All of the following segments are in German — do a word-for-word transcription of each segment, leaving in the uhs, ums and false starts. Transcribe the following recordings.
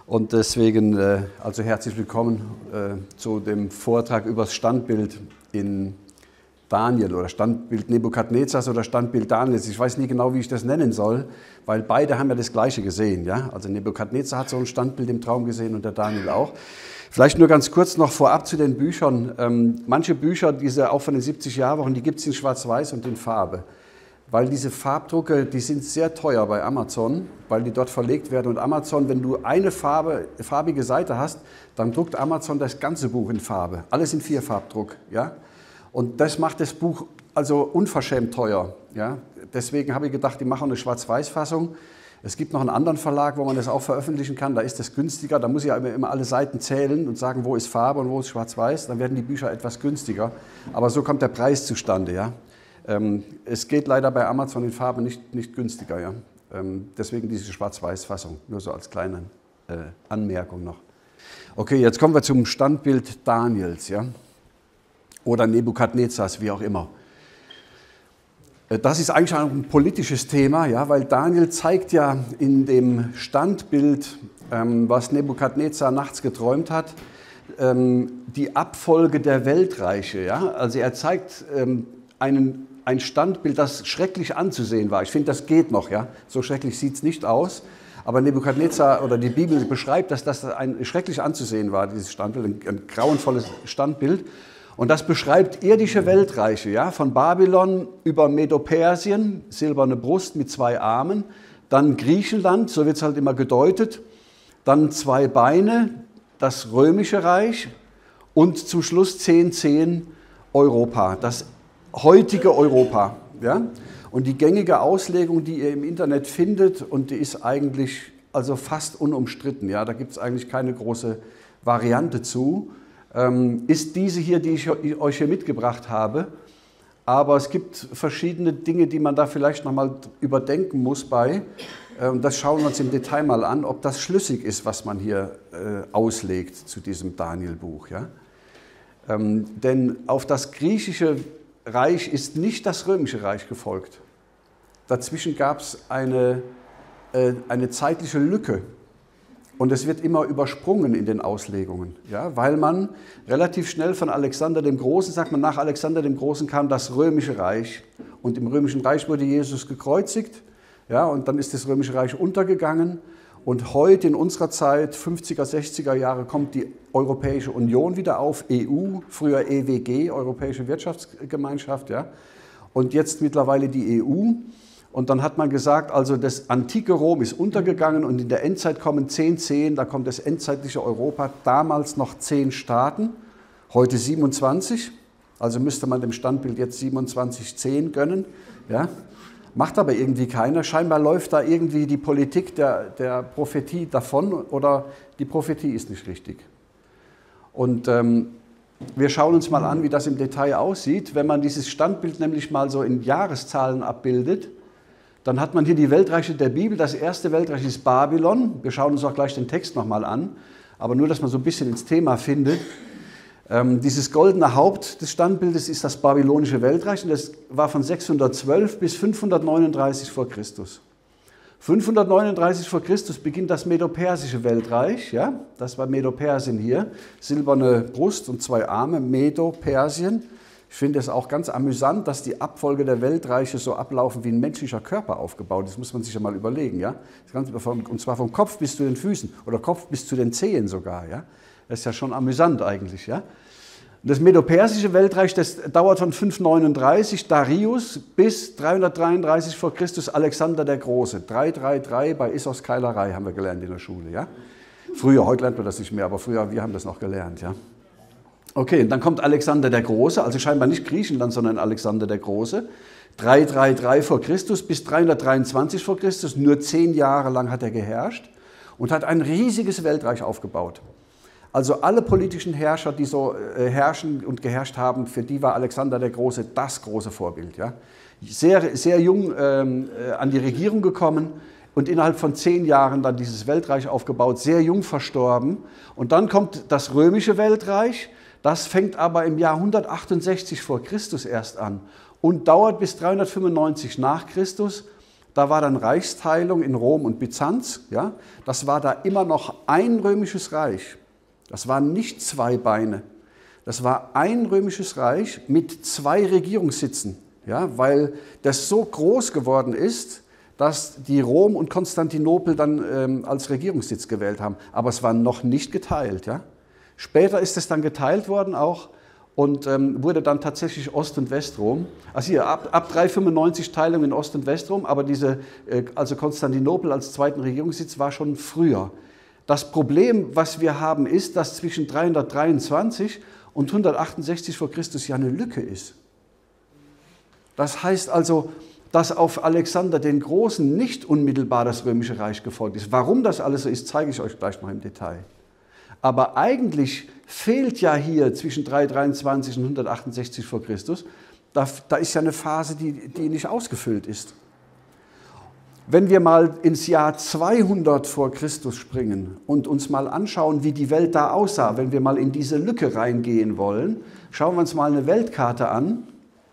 Und deswegen, äh, also herzlich willkommen äh, zu dem Vortrag über das Standbild in Daniel oder Standbild Nebukadnezars oder Standbild Daniels. Ich weiß nie genau, wie ich das nennen soll, weil beide haben ja das Gleiche gesehen. Ja? Also Nebukadnezar hat so ein Standbild im Traum gesehen und der Daniel auch. Vielleicht nur ganz kurz noch vorab zu den Büchern. Ähm, manche Bücher, diese auch von den siebzig Jahrwochen, die gibt es in Schwarz-Weiß und in Farbe. Weil diese Farbdrucke, die sind sehr teuer bei Amazon, weil die dort verlegt werden. Und Amazon, wenn du eine Farbe, farbige Seite hast, dann druckt Amazon das ganze Buch in Farbe. Alles in Vierfarbdruck. Ja? Und das macht das Buch also unverschämt teuer. Ja? Deswegen habe ich gedacht, die machen eine Schwarz-Weiß-Fassung. Es gibt noch einen anderen Verlag, wo man das auch veröffentlichen kann. Da ist das günstiger. Da muss ich immer alle Seiten zählen und sagen, wo ist Farbe und wo ist Schwarz-Weiß. Dann werden die Bücher etwas günstiger. Aber so kommt der Preis zustande. Ja? Ähm, es geht leider bei Amazon in Farbe nicht, nicht günstiger. Ja? Ähm, deswegen diese Schwarz-Weiß-Fassung. Nur so als kleine äh, Anmerkung noch. Okay, jetzt kommen wir zum Standbild Daniels. Ja? Oder Nebukadnezars, wie auch immer. Das ist eigentlich auch ein politisches Thema, ja, weil Daniel zeigt ja in dem Standbild, ähm, was Nebukadnezar nachts geträumt hat, ähm, die Abfolge der Weltreiche. Ja? Also er zeigt ähm, einen, ein Standbild, das schrecklich anzusehen war. Ich finde, das geht noch, ja? So schrecklich sieht es nicht aus. Aber Nebukadnezar oder die Bibel beschreibt, dass das ein schrecklich anzusehen war, dieses Standbild, ein, ein grauenvolles Standbild. Und das beschreibt irdische Weltreiche, ja, von Babylon über Medo-Persien, silberne Brust mit zwei Armen, dann Griechenland, so wird es halt immer gedeutet, dann zwei Beine, das römische Reich und zum Schluss zehn zehn Europa, das heutige Europa. Ja. Und die gängige Auslegung, die ihr im Internet findet, und die ist eigentlich also fast unumstritten, ja, da gibt es eigentlich keine große Variante zu, ist diese hier, die ich euch hier mitgebracht habe. Aber es gibt verschiedene Dinge, die man da vielleicht nochmal überdenken muss bei. Das schauen wir uns im Detail mal an, ob das schlüssig ist, was man hier auslegt zu diesem Daniel-Buch. Ja? Denn auf das griechische Reich ist nicht das römische Reich gefolgt. Dazwischen gab es eine, eine zeitliche Lücke. Und es wird immer übersprungen in den Auslegungen, ja, weil man relativ schnell von Alexander dem Großen, sagt man, nach Alexander dem Großen kam das römische Reich. Und im römischen Reich wurde Jesus gekreuzigt, ja, und dann ist das römische Reich untergegangen. Und heute in unserer Zeit, fünfziger, sechziger Jahre, kommt die Europäische Union wieder auf, E U, früher E W G, Europäische Wirtschaftsgemeinschaft, ja, und jetzt mittlerweile die E U. Und dann hat man gesagt, also das antike Rom ist untergegangen und in der Endzeit kommen zehn zehn, da kommt das endzeitliche Europa, damals noch zehn Staaten, heute siebenundzwanzig, also müsste man dem Standbild jetzt siebenundzwanzig zehn gönnen, ja? Macht aber irgendwie keiner, scheinbar läuft da irgendwie die Politik der, der Prophetie davon oder die Prophetie ist nicht richtig. Und ähm, wir schauen uns mal an, wie das im Detail aussieht, wenn man dieses Standbild nämlich mal so in Jahreszahlen abbildet. Dann hat man hier die Weltreiche der Bibel. Das erste Weltreich ist Babylon. Wir schauen uns auch gleich den Text nochmal an. Aber nur, dass man so ein bisschen ins Thema findet. Ähm, dieses goldene Haupt des Standbildes ist das babylonische Weltreich. Und das war von sechshundertzwölf bis fünfhundertneununddreißig vor Christus. fünfhundertneununddreißig vor Christus beginnt das Medo-Persische Weltreich. Ja? Das war Medo-Persien hier. Silberne Brust und zwei Arme. Medo-Persien. Ich finde es auch ganz amüsant, dass die Abfolge der Weltreiche so ablaufen, wie ein menschlicher Körper aufgebaut ist. Das muss man sich ja mal überlegen. Ja? Und zwar vom Kopf bis zu den Füßen oder Kopf bis zu den Zehen sogar. Ja? Das ist ja schon amüsant eigentlich. Ja? Das Medo-Persische Weltreich, das dauert von fünfhundertneununddreißig, Darius, bis dreihundertdreiunddreißig vor Christus, Alexander der Große. dreihundertdreiunddreißig bei Issos Keilerei haben wir gelernt in der Schule. Ja? Früher, heute lernt man das nicht mehr, aber früher, wir haben das noch gelernt. Ja? Okay, dann kommt Alexander der Große, also scheinbar nicht Griechenland, sondern Alexander der Große, dreihundertdreiunddreißig vor Christus bis dreihundertdreiundzwanzig vor Christus, nur zehn Jahre lang hat er geherrscht und hat ein riesiges Weltreich aufgebaut. Also alle politischen Herrscher, die so äh, herrschen und geherrscht haben, für die war Alexander der Große das große Vorbild. Ja? Sehr, sehr jung ähm, äh, an die Regierung gekommen und innerhalb von zehn Jahren dann dieses Weltreich aufgebaut, sehr jung verstorben. Und dann kommt das römische Weltreich. Das fängt aber im Jahr hundertachtundsechzig vor Christus erst an und dauert bis dreihundertfünfundneunzig nach Christus. Da war dann Reichsteilung in Rom und Byzanz. Ja? Das war da immer noch ein römisches Reich. Das waren nicht zwei Beine. Das war ein römisches Reich mit zwei Regierungssitzen, ja? Weil das so groß geworden ist, dass die Rom und Konstantinopel dann ähm, als Regierungssitz gewählt haben. Aber es war noch nicht geteilt. Ja? Später ist es dann geteilt worden auch und ähm, wurde dann tatsächlich Ost- und Westrom. Also hier, ab, ab dreihundertfünfundneunzig Teilung in Ost- und Westrom, aber diese, äh, also Konstantinopel als zweiten Regierungssitz war schon früher. Das Problem, was wir haben, ist, dass zwischen dreihundertdreiundzwanzig und hundertachtundsechzig vor Christus ja eine Lücke ist. Das heißt also, dass auf Alexander den Großen nicht unmittelbar das Römische Reich gefolgt ist. Warum das alles so ist, zeige ich euch gleich noch im Detail. Aber eigentlich fehlt ja hier zwischen dreihundertdreiundzwanzig und hundertachtundsechzig vor Christus, da, da ist ja eine Phase, die, die nicht ausgefüllt ist. Wenn wir mal ins Jahr zweihundert vor Christus springen und uns mal anschauen, wie die Welt da aussah, wenn wir mal in diese Lücke reingehen wollen, schauen wir uns mal eine Weltkarte an.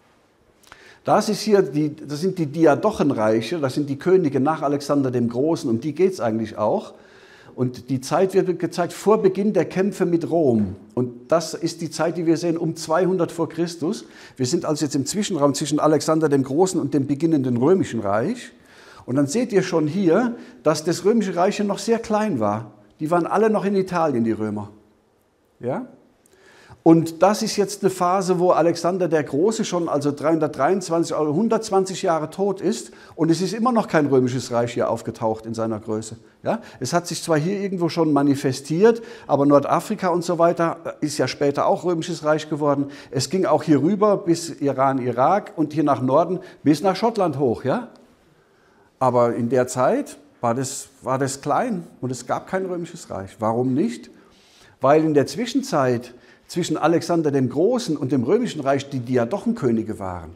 Das, ist hier die, das sind die Diadochenreiche, das sind die Könige nach Alexander dem Großen, um die geht es eigentlich auch. Und die Zeit wird gezeigt vor Beginn der Kämpfe mit Rom. Und das ist die Zeit, die wir sehen, um zweihundert vor Christus. Wir sind also jetzt im Zwischenraum zwischen Alexander dem Großen und dem beginnenden Römischen Reich. Und dann seht ihr schon hier, dass das Römische Reich noch sehr klein war. Die waren alle noch in Italien, die Römer. Ja? Und das ist jetzt eine Phase, wo Alexander der Große schon, also dreihundertdreiundzwanzig, also hundertzwanzig Jahre tot ist und es ist immer noch kein römisches Reich hier aufgetaucht in seiner Größe. Ja? Es hat sich zwar hier irgendwo schon manifestiert, aber Nordafrika und so weiter ist ja später auch römisches Reich geworden. Es ging auch hier rüber bis Iran, Irak und hier nach Norden bis nach Schottland hoch. Ja? Aber in der Zeit war das, war das klein und es gab kein römisches Reich. Warum nicht? Weil in der Zwischenzeit zwischen Alexander dem Großen und dem Römischen Reich die Diadochenkönige waren.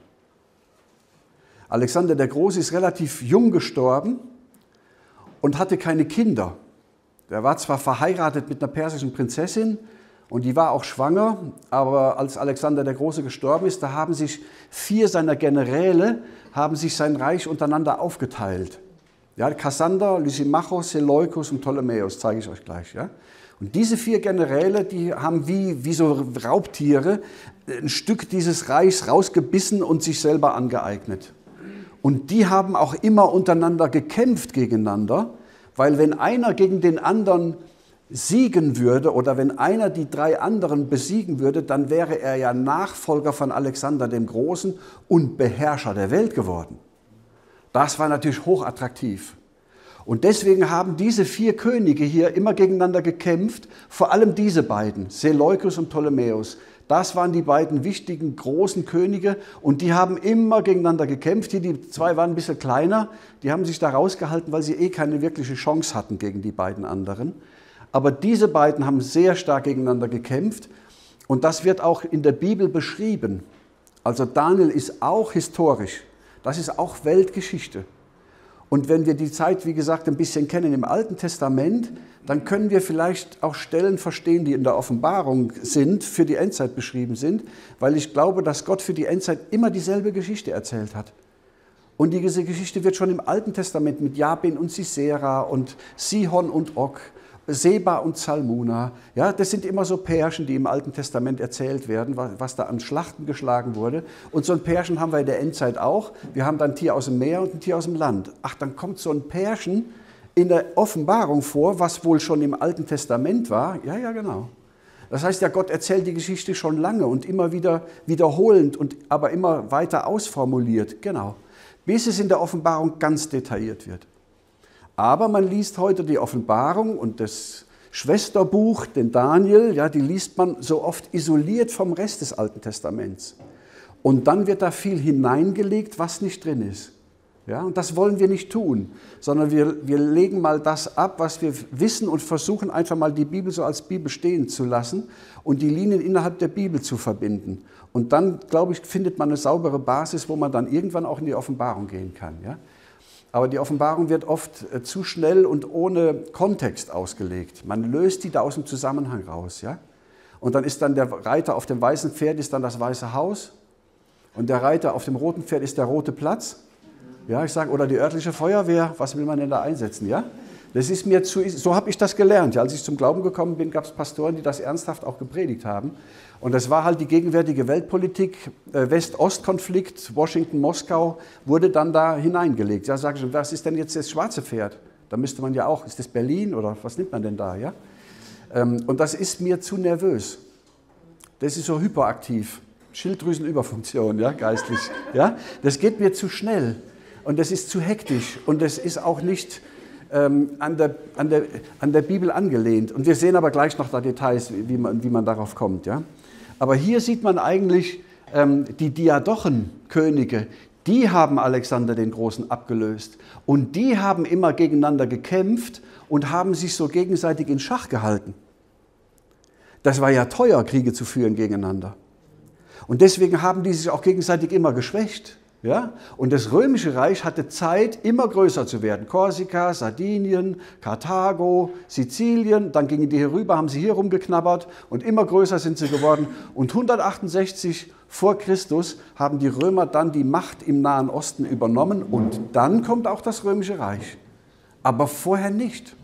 Alexander der Große ist relativ jung gestorben und hatte keine Kinder. Er war zwar verheiratet mit einer persischen Prinzessin und die war auch schwanger, aber als Alexander der Große gestorben ist, da haben sich vier seiner Generäle haben sich sein Reich untereinander aufgeteilt. Ja, Kassander, Lysimachos, Seleukos und Ptolemäus, zeige ich euch gleich. Ja? Und diese vier Generäle, die haben wie, wie so Raubtiere ein Stück dieses Reichs rausgebissen und sich selber angeeignet. Und die haben auch immer untereinander gekämpft gegeneinander, weil wenn einer gegen den anderen siegen würde oder wenn einer die drei anderen besiegen würde, dann wäre er ja Nachfolger von Alexander dem Großen und Beherrscher der Welt geworden. Das war natürlich hochattraktiv. Und deswegen haben diese vier Könige hier immer gegeneinander gekämpft, vor allem diese beiden, Seleukos und Ptolemäus. Das waren die beiden wichtigen großen Könige und die haben immer gegeneinander gekämpft. Hier, die zwei waren ein bisschen kleiner, die haben sich da rausgehalten, weil sie eh keine wirkliche Chance hatten gegen die beiden anderen. Aber diese beiden haben sehr stark gegeneinander gekämpft und das wird auch in der Bibel beschrieben. Also Daniel ist auch historisch, das ist auch Weltgeschichte. Und wenn wir die Zeit, wie gesagt, ein bisschen kennen im Alten Testament, dann können wir vielleicht auch Stellen verstehen, die in der Offenbarung sind, für die Endzeit beschrieben sind, weil ich glaube, dass Gott für die Endzeit immer dieselbe Geschichte erzählt hat. Und diese Geschichte wird schon im Alten Testament mit Jabin und Sisera und Sihon und Og, Seba und Zalmunna, ja, das sind immer so Pärchen, die im Alten Testament erzählt werden, was da an Schlachten geschlagen wurde. Und so ein Pärchen haben wir in der Endzeit auch. Wir haben dann ein Tier aus dem Meer und ein Tier aus dem Land. Ach, dann kommt so ein Pärchen in der Offenbarung vor, was wohl schon im Alten Testament war. Ja, ja, genau. Das heißt ja, Gott erzählt die Geschichte schon lange und immer wieder wiederholend, und aber immer weiter ausformuliert. Genau. Bis es in der Offenbarung ganz detailliert wird. Aber man liest heute die Offenbarung und das Schwesterbuch, den Daniel, ja, die liest man so oft isoliert vom Rest des Alten Testaments. Und dann wird da viel hineingelegt, was nicht drin ist. Ja, und das wollen wir nicht tun, sondern wir, wir legen mal das ab, was wir wissen und versuchen einfach mal die Bibel so als Bibel stehen zu lassen und die Linien innerhalb der Bibel zu verbinden. Und dann, glaube ich, findet man eine saubere Basis, wo man dann irgendwann auch in die Offenbarung gehen kann. Ja? Aber die Offenbarung wird oft zu schnell und ohne Kontext ausgelegt. Man löst die da aus dem Zusammenhang raus. Ja? Und dann ist dann der Reiter auf dem weißen Pferd ist dann das Weiße Haus und der Reiter auf dem roten Pferd ist der rote Platz. Ja, ich sage, oder die örtliche Feuerwehr, was will man denn da einsetzen? Ja? Das ist mir zu, so habe ich das gelernt. Ja, als ich zum Glauben gekommen bin, gab es Pastoren, die das ernsthaft auch gepredigt haben. Und das war halt die gegenwärtige Weltpolitik, äh, West-Ost-Konflikt, Washington-Moskau, wurde dann da hineingelegt. Ja, sage ich, was ist denn jetzt das schwarze Pferd? Da müsste man ja auch, ist das Berlin oder was nimmt man denn da? Ja? Ähm, und das ist mir zu nervös. Das ist so hyperaktiv. Schilddrüsenüberfunktion, ja, geistlich. Ja? Das geht mir zu schnell und das ist zu hektisch und das ist auch nicht ähm, an, der, an, der, an der Bibel angelehnt. Und wir sehen aber gleich noch da Details, wie man, wie man darauf kommt. Ja? Aber hier sieht man eigentlich ähm, die Diadochenkönige, die haben Alexander den Großen abgelöst und die haben immer gegeneinander gekämpft und haben sich so gegenseitig in Schach gehalten. Das war ja teuer, Kriege zu führen gegeneinander. Und deswegen haben die sich auch gegenseitig immer geschwächt. Ja? Und das Römische Reich hatte Zeit, immer größer zu werden. Korsika, Sardinien, Karthago, Sizilien, dann gingen die hier rüber, haben sie hier rumgeknabbert und immer größer sind sie geworden. Und hundertachtundsechzig vor Christus haben die Römer dann die Macht im Nahen Osten übernommen und dann kommt auch das Römische Reich. Aber vorher nicht.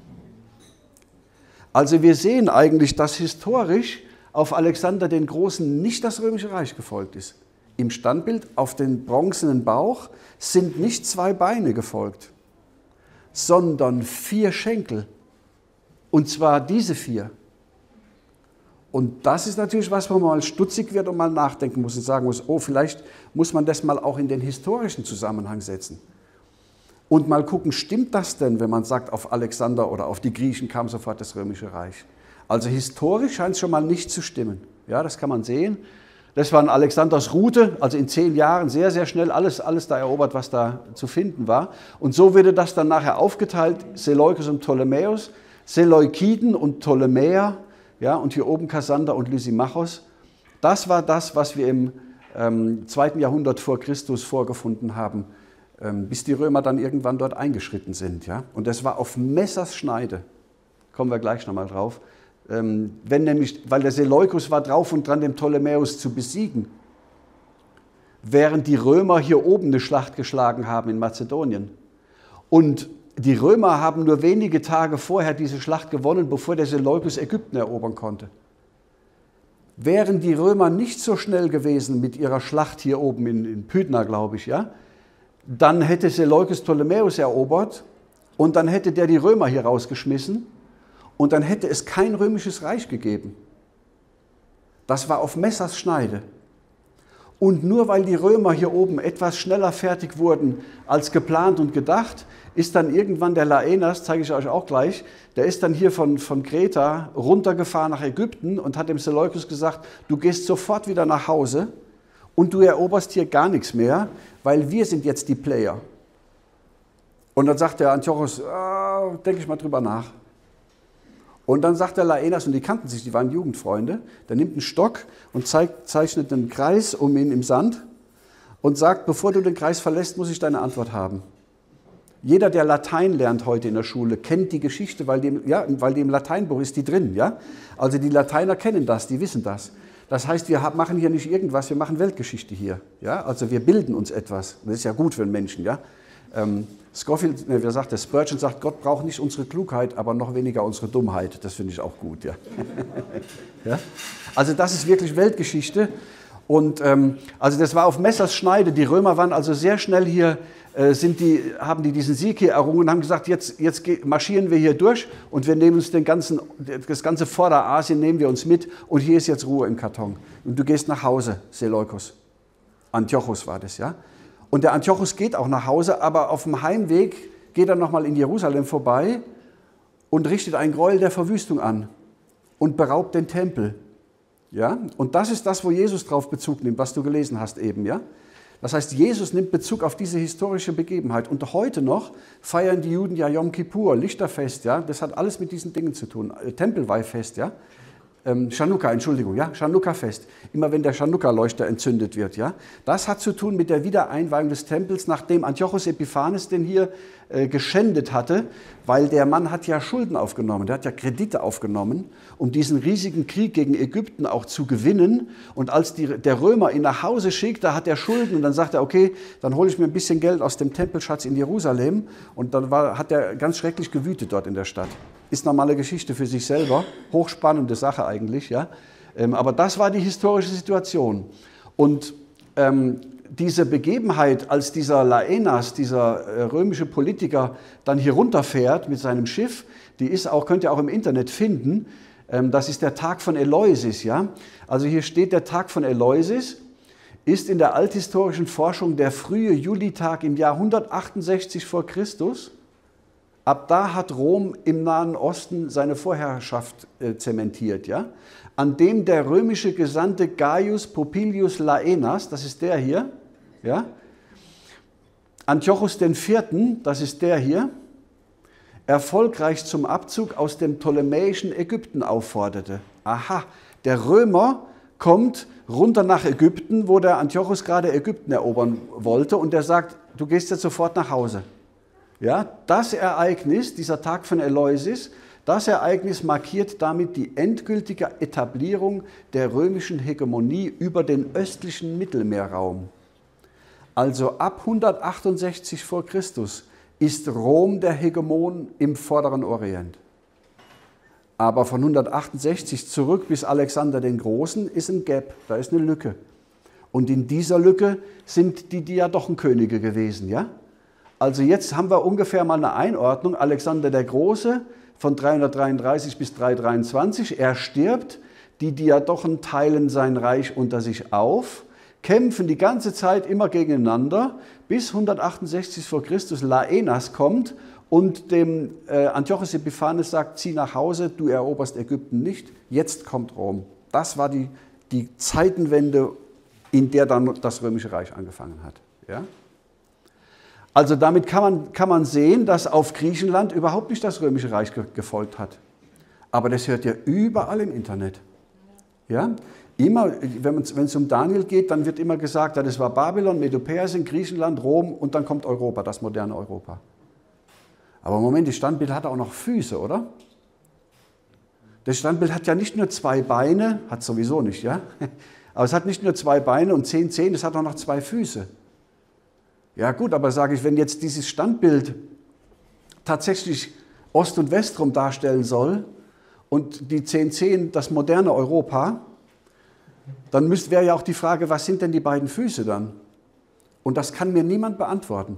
Also wir sehen eigentlich, dass historisch auf Alexander den Großen nicht das Römische Reich gefolgt ist. Im Standbild auf den bronzenen Bauch sind nicht zwei Beine gefolgt, sondern vier Schenkel. Und zwar diese vier. Und das ist natürlich was, wo man mal stutzig wird und mal nachdenken muss und sagen muss, oh, vielleicht muss man das mal auch in den historischen Zusammenhang setzen. Und mal gucken, stimmt das denn, wenn man sagt, auf Alexander oder auf die Griechen kam sofort das Römische Reich? Also historisch scheint es schon mal nicht zu stimmen. Ja, das kann man sehen. Das war Alexanders Route, also in zehn Jahren sehr, sehr schnell alles, alles da erobert, was da zu finden war. Und so wurde das dann nachher aufgeteilt, Seleukos und Ptolemäus, Seleukiden und Ptolemäer, ja, und hier oben Kassander und Lysimachos. Das war das, was wir im ähm, zweiten Jahrhundert vor Christus vorgefunden haben, ähm, bis die Römer dann irgendwann dort eingeschritten sind. Ja? Und das war auf Messerschneide, kommen wir gleich nochmal drauf. Wenn nämlich, weil der Seleukos war drauf und dran, den Ptolemäus zu besiegen, während die Römer hier oben eine Schlacht geschlagen haben in Mazedonien. Und die Römer haben nur wenige Tage vorher diese Schlacht gewonnen, bevor der Seleukos Ägypten erobern konnte. Wären die Römer nicht so schnell gewesen mit ihrer Schlacht hier oben in, in Pydna, glaube ich, ja, dann hätte Seleukos Ptolemäus erobert und dann hätte der die Römer hier rausgeschmissen. Und dann hätte es kein römisches Reich gegeben. Das war auf Messers Schneide. Und nur weil die Römer hier oben etwas schneller fertig wurden als geplant und gedacht, ist dann irgendwann der Laenas, zeige ich euch auch gleich, der ist dann hier von, von Kreta runtergefahren nach Ägypten und hat dem Seleukos gesagt, du gehst sofort wieder nach Hause und du eroberst hier gar nichts mehr, weil wir sind jetzt die Player. Und dann sagt der Antiochos, ah, denke ich mal drüber nach. Und dann sagt der Laenas, und die kannten sich, die waren Jugendfreunde, der nimmt einen Stock und zeigt, zeichnet einen Kreis um ihn im Sand und sagt, bevor du den Kreis verlässt, muss ich deine Antwort haben. Jeder, der Latein lernt heute in der Schule, kennt die Geschichte, weil die, ja, weil die im Lateinbuch ist, die drin. Ja? Also die Lateiner kennen das, die wissen das. Das heißt, wir machen hier nicht irgendwas, wir machen Weltgeschichte hier. Ja? Also wir bilden uns etwas. Das ist ja gut für einen Menschen. Ja? Ähm, Scofield, ne, wer sagt das? Spurgeon sagt, Gott braucht nicht unsere Klugheit, aber noch weniger unsere Dummheit. Das finde ich auch gut. Ja? Ja? Also das ist wirklich Weltgeschichte. Und ähm, also das war auf Messers Schneide. Die Römer waren also sehr schnell hier, äh, sind die, haben die diesen Sieg hier errungen und haben gesagt, jetzt, jetzt marschieren wir hier durch und wir nehmen uns den ganzen, das ganze Vorderasien nehmen wir uns mit und hier ist jetzt Ruhe im Karton. Und du gehst nach Hause, Seleukos. Antiochos war das, ja. Und der Antiochos geht auch nach Hause, aber auf dem Heimweg geht er nochmal in Jerusalem vorbei und richtet ein Gräuel der Verwüstung an und beraubt den Tempel. Ja? Und das ist das, wo Jesus drauf Bezug nimmt, was du gelesen hast eben. Ja? Das heißt, Jesus nimmt Bezug auf diese historische Begebenheit. Und heute noch feiern die Juden ja Yom Kippur, Lichterfest. Ja? Das hat alles mit diesen Dingen zu tun. Tempelweihfest. Ja? ähm, Chanukka, Entschuldigung, ja, Chanukka-Fest, immer wenn der Chanukka-Leuchter entzündet wird, ja, das hat zu tun mit der Wiedereinweihung des Tempels, nachdem Antiochos Epiphanes den hier äh, geschändet hatte, weil der Mann hat ja Schulden aufgenommen, der hat ja Kredite aufgenommen, um diesen riesigen Krieg gegen Ägypten auch zu gewinnen. Und als die, der Römer ihn nach Hause schickt, da hat er Schulden und dann sagt er, okay, dann hole ich mir ein bisschen Geld aus dem Tempelschatz in Jerusalem. Und dann war, hat er ganz schrecklich gewütet dort in der Stadt. Ist normale Geschichte für sich selber, hochspannende Sache eigentlich, ja. Ähm, aber das war die historische Situation. Und ähm, diese Begebenheit, als dieser Laenas, dieser äh, römische Politiker, dann hier runterfährt mit seinem Schiff, die ist auch, könnt ihr auch im Internet finden. Ähm, das ist der Tag von Eleusis, ja. Also hier steht, der Tag von Eleusis ist in der althistorischen Forschung der frühe Julitag im Jahr hundertachtundsechzig vor Christus. Ab da hat Rom im Nahen Osten seine Vorherrschaft äh, zementiert, ja? An dem der römische Gesandte Gaius Popilius Laenas, das ist der hier, ja? Antiochos den Vierten, das ist der hier, erfolgreich zum Abzug aus dem ptolemäischen Ägypten aufforderte. Aha, der Römer kommt runter nach Ägypten, wo der Antiochos gerade Ägypten erobern wollte, und der sagt, du gehst jetzt sofort nach Hause. Ja, das Ereignis, dieser Tag von Eleusis, das Ereignis markiert damit die endgültige Etablierung der römischen Hegemonie über den östlichen Mittelmeerraum. Also ab hundertachtundsechzig vor Christus ist Rom der Hegemon im Vorderen Orient. Aber von hundertachtundsechzig zurück bis Alexander den Großen ist ein Gap, da ist eine Lücke. Und in dieser Lücke sind die Diadochenkönige gewesen, ja? Also jetzt haben wir ungefähr mal eine Einordnung. Alexander der Große von dreihundertdreiunddreißig bis dreihundertdreiundzwanzig, er stirbt, die Diadochen teilen sein Reich unter sich auf, kämpfen die ganze Zeit immer gegeneinander, bis hundertachtundsechzig vor Christus Laenas kommt und dem äh, Antiochos Epiphanes sagt, zieh nach Hause, du eroberst Ägypten nicht, jetzt kommt Rom. Das war die, die Zeitenwende, in der dann das Römische Reich angefangen hat. Ja? Also damit kann man, kann man sehen, dass auf Griechenland überhaupt nicht das Römische Reich ge gefolgt hat. Aber das hört ihr überall im Internet. Ja? Immer, wenn es um Daniel geht, dann wird immer gesagt, das war Babylon, Medo-Persien, Griechenland, Rom und dann kommt Europa, das moderne Europa. Aber im Moment, das Standbild hat auch noch Füße, oder? Das Standbild hat ja nicht nur zwei Beine, hat sowieso nicht, ja? Aber es hat nicht nur zwei Beine und zehn Zehen, es hat auch noch zwei Füße. Ja gut, aber sage ich, wenn jetzt dieses Standbild tatsächlich Ost- und Westrum darstellen soll und die zehn Zehen das moderne Europa, dann wäre ja auch die Frage, was sind denn die beiden Füße dann? Und das kann mir niemand beantworten.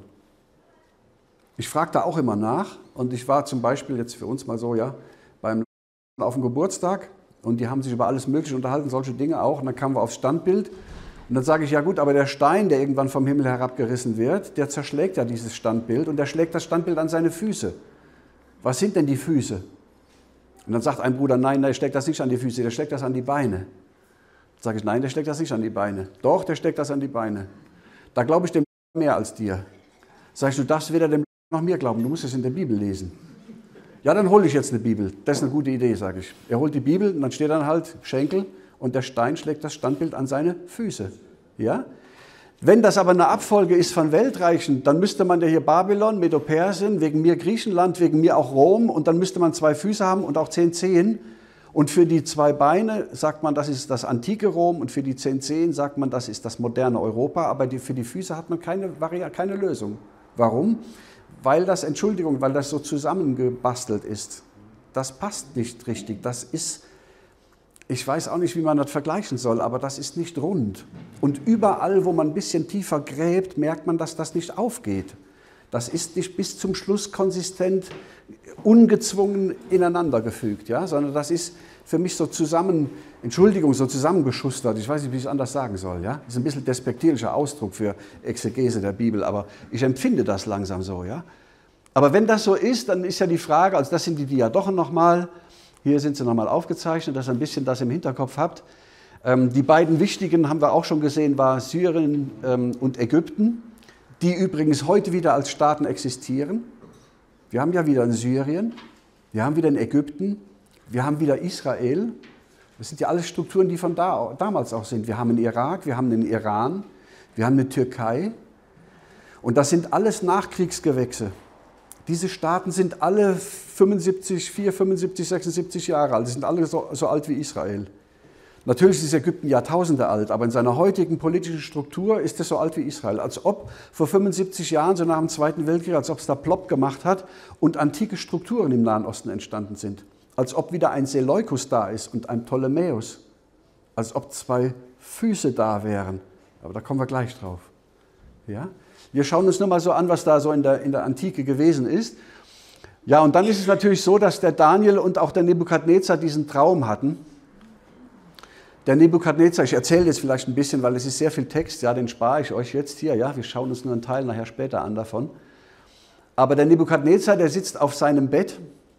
Ich frage da auch immer nach und ich war zum Beispiel jetzt für uns mal so, ja, beim auf dem Geburtstag und die haben sich über alles Mögliche unterhalten, solche Dinge auch, und dann kamen wir aufs Standbild. Und dann sage ich, ja gut, aber der Stein, der irgendwann vom Himmel herabgerissen wird, der zerschlägt ja dieses Standbild und der schlägt das Standbild an seine Füße. Was sind denn die Füße? Und dann sagt ein Bruder, nein, der steckt das nicht an die Füße, der steckt das an die Beine. Dann sage ich, nein, der steckt das nicht an die Beine. Doch, der steckt das an die Beine. Da glaube ich dem mehr als dir. Sag ich, du darfst weder dem noch mir glauben, du musst es in der Bibel lesen. Ja, dann hole ich jetzt eine Bibel. Das ist eine gute Idee, sage ich. Er holt die Bibel und dann steht dann halt Schenkel, und der Stein schlägt das Standbild an seine Füße. Ja? Wenn das aber eine Abfolge ist von Weltreichen, dann müsste man ja hier Babylon, Medo-Persien, wegen mir Griechenland, wegen mir auch Rom, und dann müsste man zwei Füße haben und auch zehn Zehen. Und für die zwei Beine sagt man, das ist das antike Rom, und für die zehn Zehen sagt man, das ist das moderne Europa, aber die, für die Füße hat man keine, keine Lösung. Warum? Weil das, Entschuldigung, weil das so zusammengebastelt ist. Das passt nicht richtig, das ist... Ich weiß auch nicht, wie man das vergleichen soll, aber das ist nicht rund. Und überall, wo man ein bisschen tiefer gräbt, merkt man, dass das nicht aufgeht. Das ist nicht bis zum Schluss konsistent, ungezwungen ineinander gefügt, ja? Sondern das ist für mich so zusammen, Entschuldigung, so zusammengeschustert. Ich weiß nicht, wie ich es anders sagen soll. Ja? Das ist ein bisschen despektierlicher Ausdruck für Exegese der Bibel, aber ich empfinde das langsam so. Ja? Aber wenn das so ist, dann ist ja die Frage, also das sind die Diadochen nochmal, hier sind sie nochmal aufgezeichnet, dass ihr ein bisschen das im Hinterkopf habt. Ähm, die beiden wichtigen, haben wir auch schon gesehen, war Syrien ähm, und Ägypten, die übrigens heute wieder als Staaten existieren. Wir haben ja wieder in Syrien, wir haben wieder in Ägypten, wir haben wieder Israel. Das sind ja alles Strukturen, die von da, damals auch sind. Wir haben den Irak, wir haben den Iran, wir haben die Türkei. Und das sind alles Nachkriegsgewächse. Diese Staaten sind alle fünfundsiebzig, vier, fünfundsiebzig, sechsundsiebzig Jahre alt. Die sind alle so, so alt wie Israel. Natürlich ist Ägypten Jahrtausende alt, aber in seiner heutigen politischen Struktur ist es so alt wie Israel. Als ob vor fünfundsiebzig Jahren, so nach dem Zweiten Weltkrieg, als ob es da plopp gemacht hat und antike Strukturen im Nahen Osten entstanden sind. Als ob wieder ein Seleukus da ist und ein Ptolemäus. Als ob zwei Füße da wären. Aber da kommen wir gleich drauf. Ja? Wir schauen uns nur mal so an, was da so in der, in der Antike gewesen ist. Ja, und dann ist es natürlich so, dass der Daniel und auch der Nebukadnezar diesen Traum hatten. Der Nebukadnezar, ich erzähle jetzt vielleicht ein bisschen, weil es ist sehr viel Text, ja, den spare ich euch jetzt hier. Ja, wir schauen uns nur einen Teil nachher später an davon. Aber der Nebukadnezar, der sitzt auf seinem Bett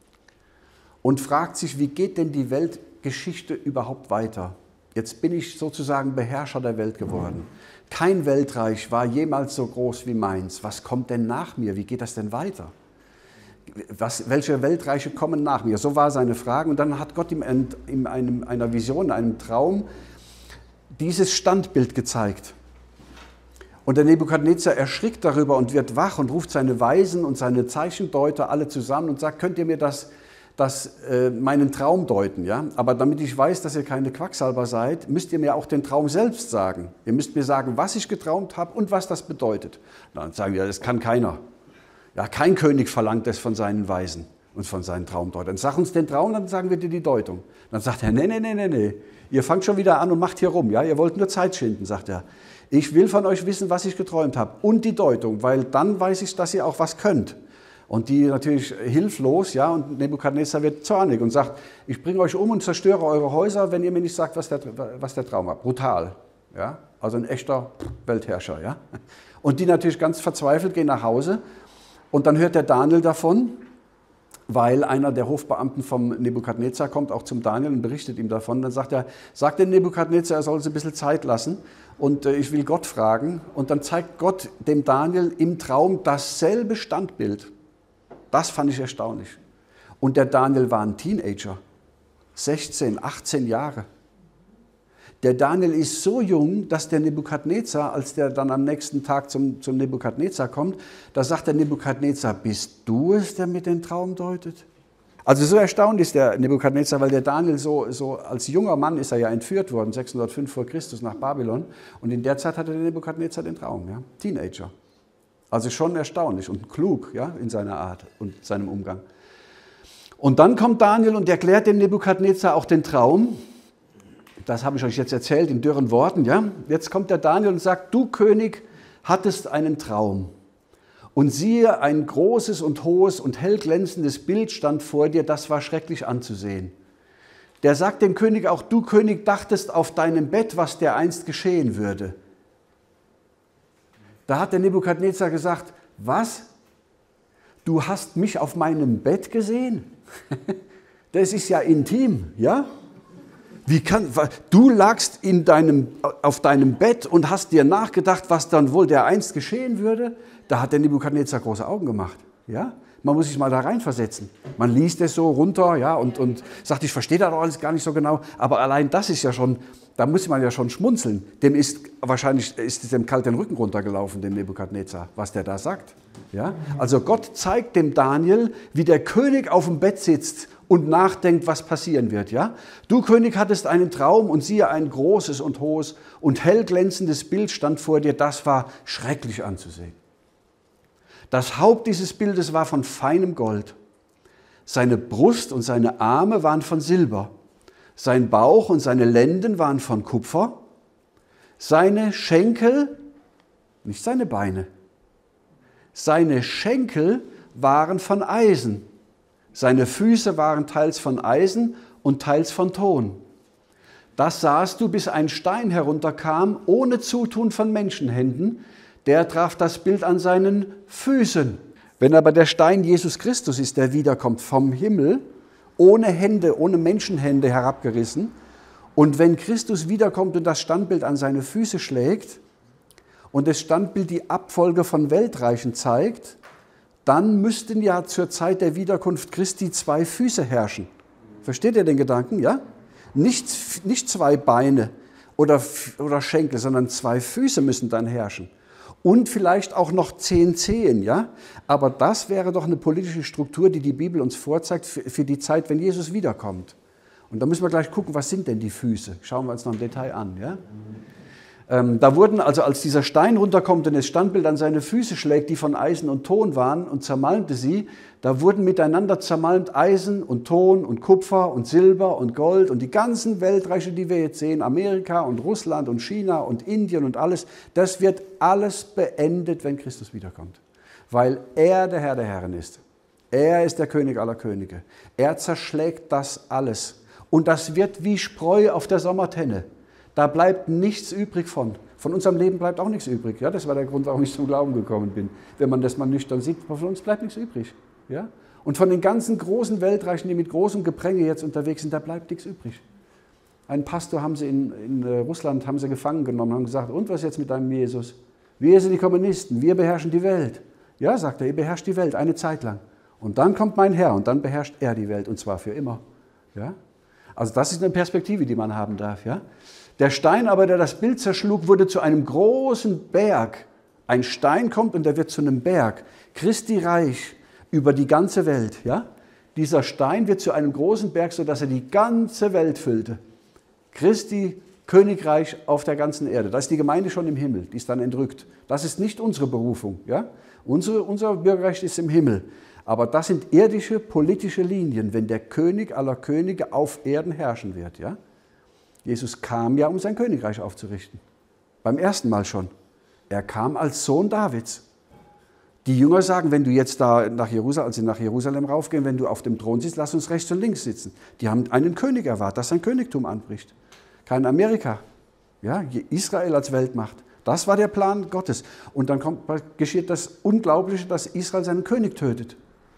und fragt sich, wie geht denn die Weltgeschichte überhaupt weiter? Jetzt bin ich sozusagen Beherrscher der Welt geworden. Kein Weltreich war jemals so groß wie meins. Was kommt denn nach mir? Wie geht das denn weiter? Was, welche Weltreiche kommen nach mir? So war seine Frage. Und dann hat Gott ihm in, in einem, einer Vision, in einem Traum, dieses Standbild gezeigt. Und der Nebukadnezar erschrickt darüber und wird wach und ruft seine Weisen und seine Zeichendeuter alle zusammen und sagt, könnt ihr mir das, das, äh, meinen Traum deuten? Ja? Aber damit ich weiß, dass ihr keine Quacksalber seid, müsst ihr mir auch den Traum selbst sagen. Ihr müsst mir sagen, was ich geträumt habe und was das bedeutet. Dann sagen wir, das kann keiner. Ja, kein König verlangt das von seinen Weisen und von seinen Traumdeutern. Sag uns den Traum, dann sagen wir dir die Deutung. Dann sagt er, nee, nee, nee, nee, nee. Ihr fangt schon wieder an und macht hier rum. Ja? Ihr wollt nur Zeit schinden, sagt er. Ich will von euch wissen, was ich geträumt habe und die Deutung, weil dann weiß ich, dass ihr auch was könnt. Und die natürlich hilflos, ja, und Nebukadnezar wird zornig und sagt, ich bringe euch um und zerstöre eure Häuser, wenn ihr mir nicht sagt, was der, was der Traum war. Brutal, ja, also ein echter Weltherrscher, ja. Und die natürlich ganz verzweifelt gehen nach Hause und dann hört der Daniel davon, weil einer der Hofbeamten vom Nebukadnezar kommt auch zum Daniel und berichtet ihm davon. Dann sagt er, sagt dem Nebukadnezar, er soll uns ein bisschen Zeit lassen und äh, ich will Gott fragen. Und dann zeigt Gott dem Daniel im Traum dasselbe Standbild. Das fand ich erstaunlich. Und der Daniel war ein Teenager, sechzehn, achtzehn Jahre. Der Daniel ist so jung, dass der Nebukadnezar, als der dann am nächsten Tag zum, zum Nebukadnezar kommt, da sagt der Nebukadnezar, bist du es, der mit den Traum deutet? Also so erstaunt ist der Nebukadnezar, weil der Daniel so, so als junger Mann ist er ja entführt worden, sechshundertfünf vor Christus nach Babylon. Und in der Zeit hatte der Nebukadnezar den Traum, ja? Teenager. Also schon erstaunlich und klug, ja, in seiner Art und seinem Umgang. Und dann kommt Daniel und erklärt dem Nebukadnezar auch den Traum. Das habe ich euch jetzt erzählt in dürren Worten. Ja? Jetzt kommt der Daniel und sagt, du König hattest einen Traum. Und siehe, ein großes und hohes und hell glänzendes Bild stand vor dir, das war schrecklich anzusehen. Der sagt dem König auch, du König dachtest auf deinem Bett, was dir einst geschehen würde. Da hat der Nebukadnezar gesagt, was? Du hast mich auf meinem Bett gesehen? Das ist ja intim, ja? Wie kann, du lagst in deinem, auf deinem Bett und hast dir nachgedacht, was dann wohl dereinst geschehen würde? Da hat der Nebukadnezar große Augen gemacht. Ja? Man muss sich mal da reinversetzen. Man liest es so runter, ja, und, und sagt, ich verstehe das doch alles gar nicht so genau. Aber allein das ist ja schon, da muss man ja schon schmunzeln. Dem ist wahrscheinlich ist dem kalt den Rücken runtergelaufen, dem Nebukadnezar, was der da sagt. Ja? Also Gott zeigt dem Daniel, wie der König auf dem Bett sitzt und nachdenkt, was passieren wird. Ja? Du König hattest einen Traum und siehe, ein großes und hohes und hell glänzendes Bild stand vor dir, das war schrecklich anzusehen. Das Haupt dieses Bildes war von feinem Gold. Seine Brust und seine Arme waren von Silber. Sein Bauch und seine Lenden waren von Kupfer. Seine Schenkel, nicht seine Beine, seine Schenkel waren von Eisen. Seine Füße waren teils von Eisen und teils von Ton. Das sahst du, bis ein Stein herunterkam, ohne Zutun von Menschenhänden. Der traf das Bild an seinen Füßen. Wenn aber der Stein Jesus Christus ist, der wiederkommt vom Himmel, ohne Hände, ohne Menschenhände herabgerissen, und wenn Christus wiederkommt und das Standbild an seine Füße schlägt und das Standbild die Abfolge von Weltreichen zeigt, dann müssten ja zur Zeit der Wiederkunft Christi zwei Füße herrschen. Versteht ihr den Gedanken? Ja? Nicht, nicht zwei Beine oder, oder Schenkel, sondern zwei Füße müssen dann herrschen. Und vielleicht auch noch zehn Zehen, ja? Aber das wäre doch eine politische Struktur, die die Bibel uns vorzeigt für, für die Zeit, wenn Jesus wiederkommt. Und da müssen wir gleich gucken, was sind denn die Füße? Schauen wir uns noch im Detail an, ja? Ähm, da wurden also, als dieser Stein runterkommt und das Standbild an seine Füße schlägt, die von Eisen und Ton waren und zermalmte sie, da wurden miteinander zermalmt Eisen und Ton und Kupfer und Silber und Gold und die ganzen Weltreiche, die wir jetzt sehen, Amerika und Russland und China und Indien und alles, das wird alles beendet, wenn Christus wiederkommt. Weil er der Herr der Herren ist. Er ist der König aller Könige. Er zerschlägt das alles. Und das wird wie Spreu auf der Sommertenne. Da bleibt nichts übrig von. Von unserem Leben bleibt auch nichts übrig. Ja, das war der Grund, warum ich zum Glauben gekommen bin. Wenn man das mal nüchtern sieht, von uns bleibt nichts übrig. Ja? Und von den ganzen großen Weltreichen, die mit großem Gepränge jetzt unterwegs sind, da bleibt nichts übrig. Einen Pastor haben sie in, in Russland haben sie gefangen genommen, haben gesagt, und was jetzt mit deinem Jesus? Wir sind die Kommunisten, wir beherrschen die Welt. Ja, sagt er, ihr beherrscht die Welt eine Zeit lang. Und dann kommt mein Herr und dann beherrscht er die Welt, und zwar für immer. Ja? Also das ist eine Perspektive, die man haben darf. Ja? Der Stein aber, der das Bild zerschlug, wurde zu einem großen Berg. Ein Stein kommt und der wird zu einem Berg. Christi Reich über die ganze Welt. Ja? Dieser Stein wird zu einem großen Berg, sodass er die ganze Welt füllte. Christi Königreich auf der ganzen Erde. Da ist die Gemeinde schon im Himmel, die ist dann entrückt. Das ist nicht unsere Berufung. Ja? Unsere, unser Bürgerrecht ist im Himmel. Aber das sind irdische, politische Linien, wenn der König aller Könige auf Erden herrschen wird. Ja? Jesus kam ja, um sein Königreich aufzurichten. Beim ersten Mal schon. Er kam als Sohn Davids. Die Jünger sagen, wenn du jetzt da nach Jerusalem, als sie nach Jerusalem raufgehen, wenn du auf dem Thron sitzt, lass uns rechts und links sitzen. Die haben einen König erwartet, dass sein Königtum anbricht. Kein Amerika, ja, Israel als Weltmacht. Das war der Plan Gottes. Und dann kommt, geschieht das Unglaubliche, dass Israel seinen König tötet.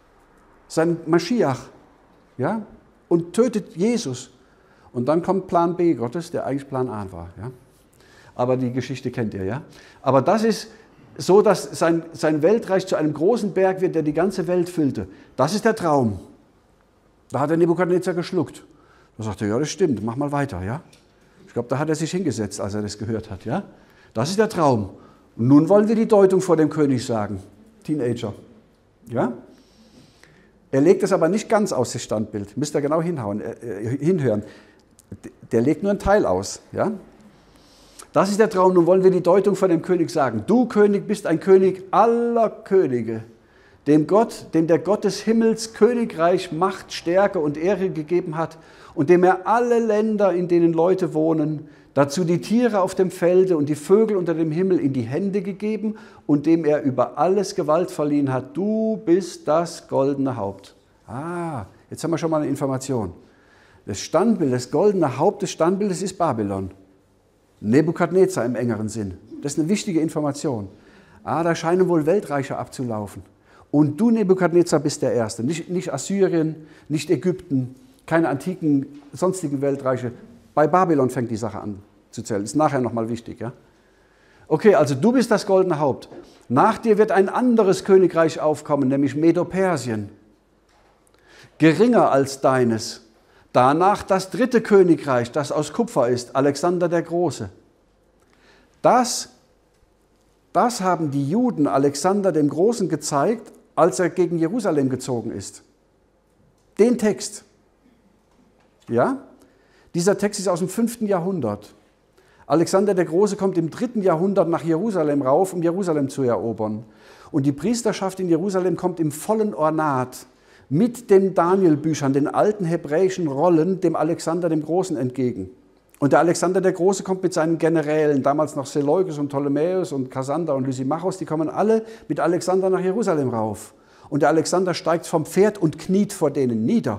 Seinen Maschiach, ja, und tötet Jesus. Und dann kommt Plan B Gottes, der eigentlich Plan A war. Ja. Aber die Geschichte kennt ihr, ja. Aber das ist so, dass sein, sein Weltreich zu einem großen Berg wird, der die ganze Welt füllte. Das ist der Traum. Da hat der Nebukadnezar geschluckt. Da sagte er, ja, das stimmt, mach mal weiter, ja. Ich glaube, da hat er sich hingesetzt, als er das gehört hat, ja. Das ist der Traum. Und nun wollen wir die Deutung vor dem König sagen. Teenager, ja. Er legt es aber nicht ganz aus, das Standbild. Müsst ihr genau hinhauen, äh, hinhören. Der legt nur einen Teil aus, ja. Das ist der Traum, nun wollen wir die Deutung von dem König sagen. Du, König, bist ein König aller Könige, dem Gott, dem der Gott des Himmels Königreich, Macht, Stärke und Ehre gegeben hat und dem er alle Länder, in denen Leute wohnen, dazu die Tiere auf dem Felde und die Vögel unter dem Himmel in die Hände gegeben und dem er über alles Gewalt verliehen hat. Du bist das goldene Haupt. Ah, jetzt haben wir schon mal eine Information. Das Standbild, das goldene Haupt des Standbildes ist Babylon. Nebukadnezar im engeren Sinn. Das ist eine wichtige Information. Ah, da scheinen wohl Weltreiche abzulaufen. Und du, Nebukadnezar, bist der Erste. Nicht, nicht Assyrien, nicht Ägypten, keine antiken, sonstigen Weltreiche. Bei Babylon fängt die Sache an zu zählen. Ist nachher nochmal wichtig. Ja? Okay, also du bist das goldene Haupt. Nach dir wird ein anderes Königreich aufkommen, nämlich Medo-Persien. Geringer als deines. Danach das dritte Königreich, das aus Kupfer ist, Alexander der Große. Das, das haben die Juden Alexander dem Großen gezeigt, als er gegen Jerusalem gezogen ist. Den Text. Ja? Dieser Text ist aus dem fünften Jahrhundert. Alexander der Große kommt im dritten Jahrhundert nach Jerusalem rauf, um Jerusalem zu erobern. Und die Priesterschaft in Jerusalem kommt im vollen Ornat mit den Daniel-Büchern, den alten hebräischen Rollen, dem Alexander dem Großen entgegen. Und der Alexander der Große kommt mit seinen Generälen, damals noch Seleukos und Ptolemäus und Kassander und Lysimachos, die kommen alle mit Alexander nach Jerusalem rauf. Und der Alexander steigt vom Pferd und kniet vor denen nieder.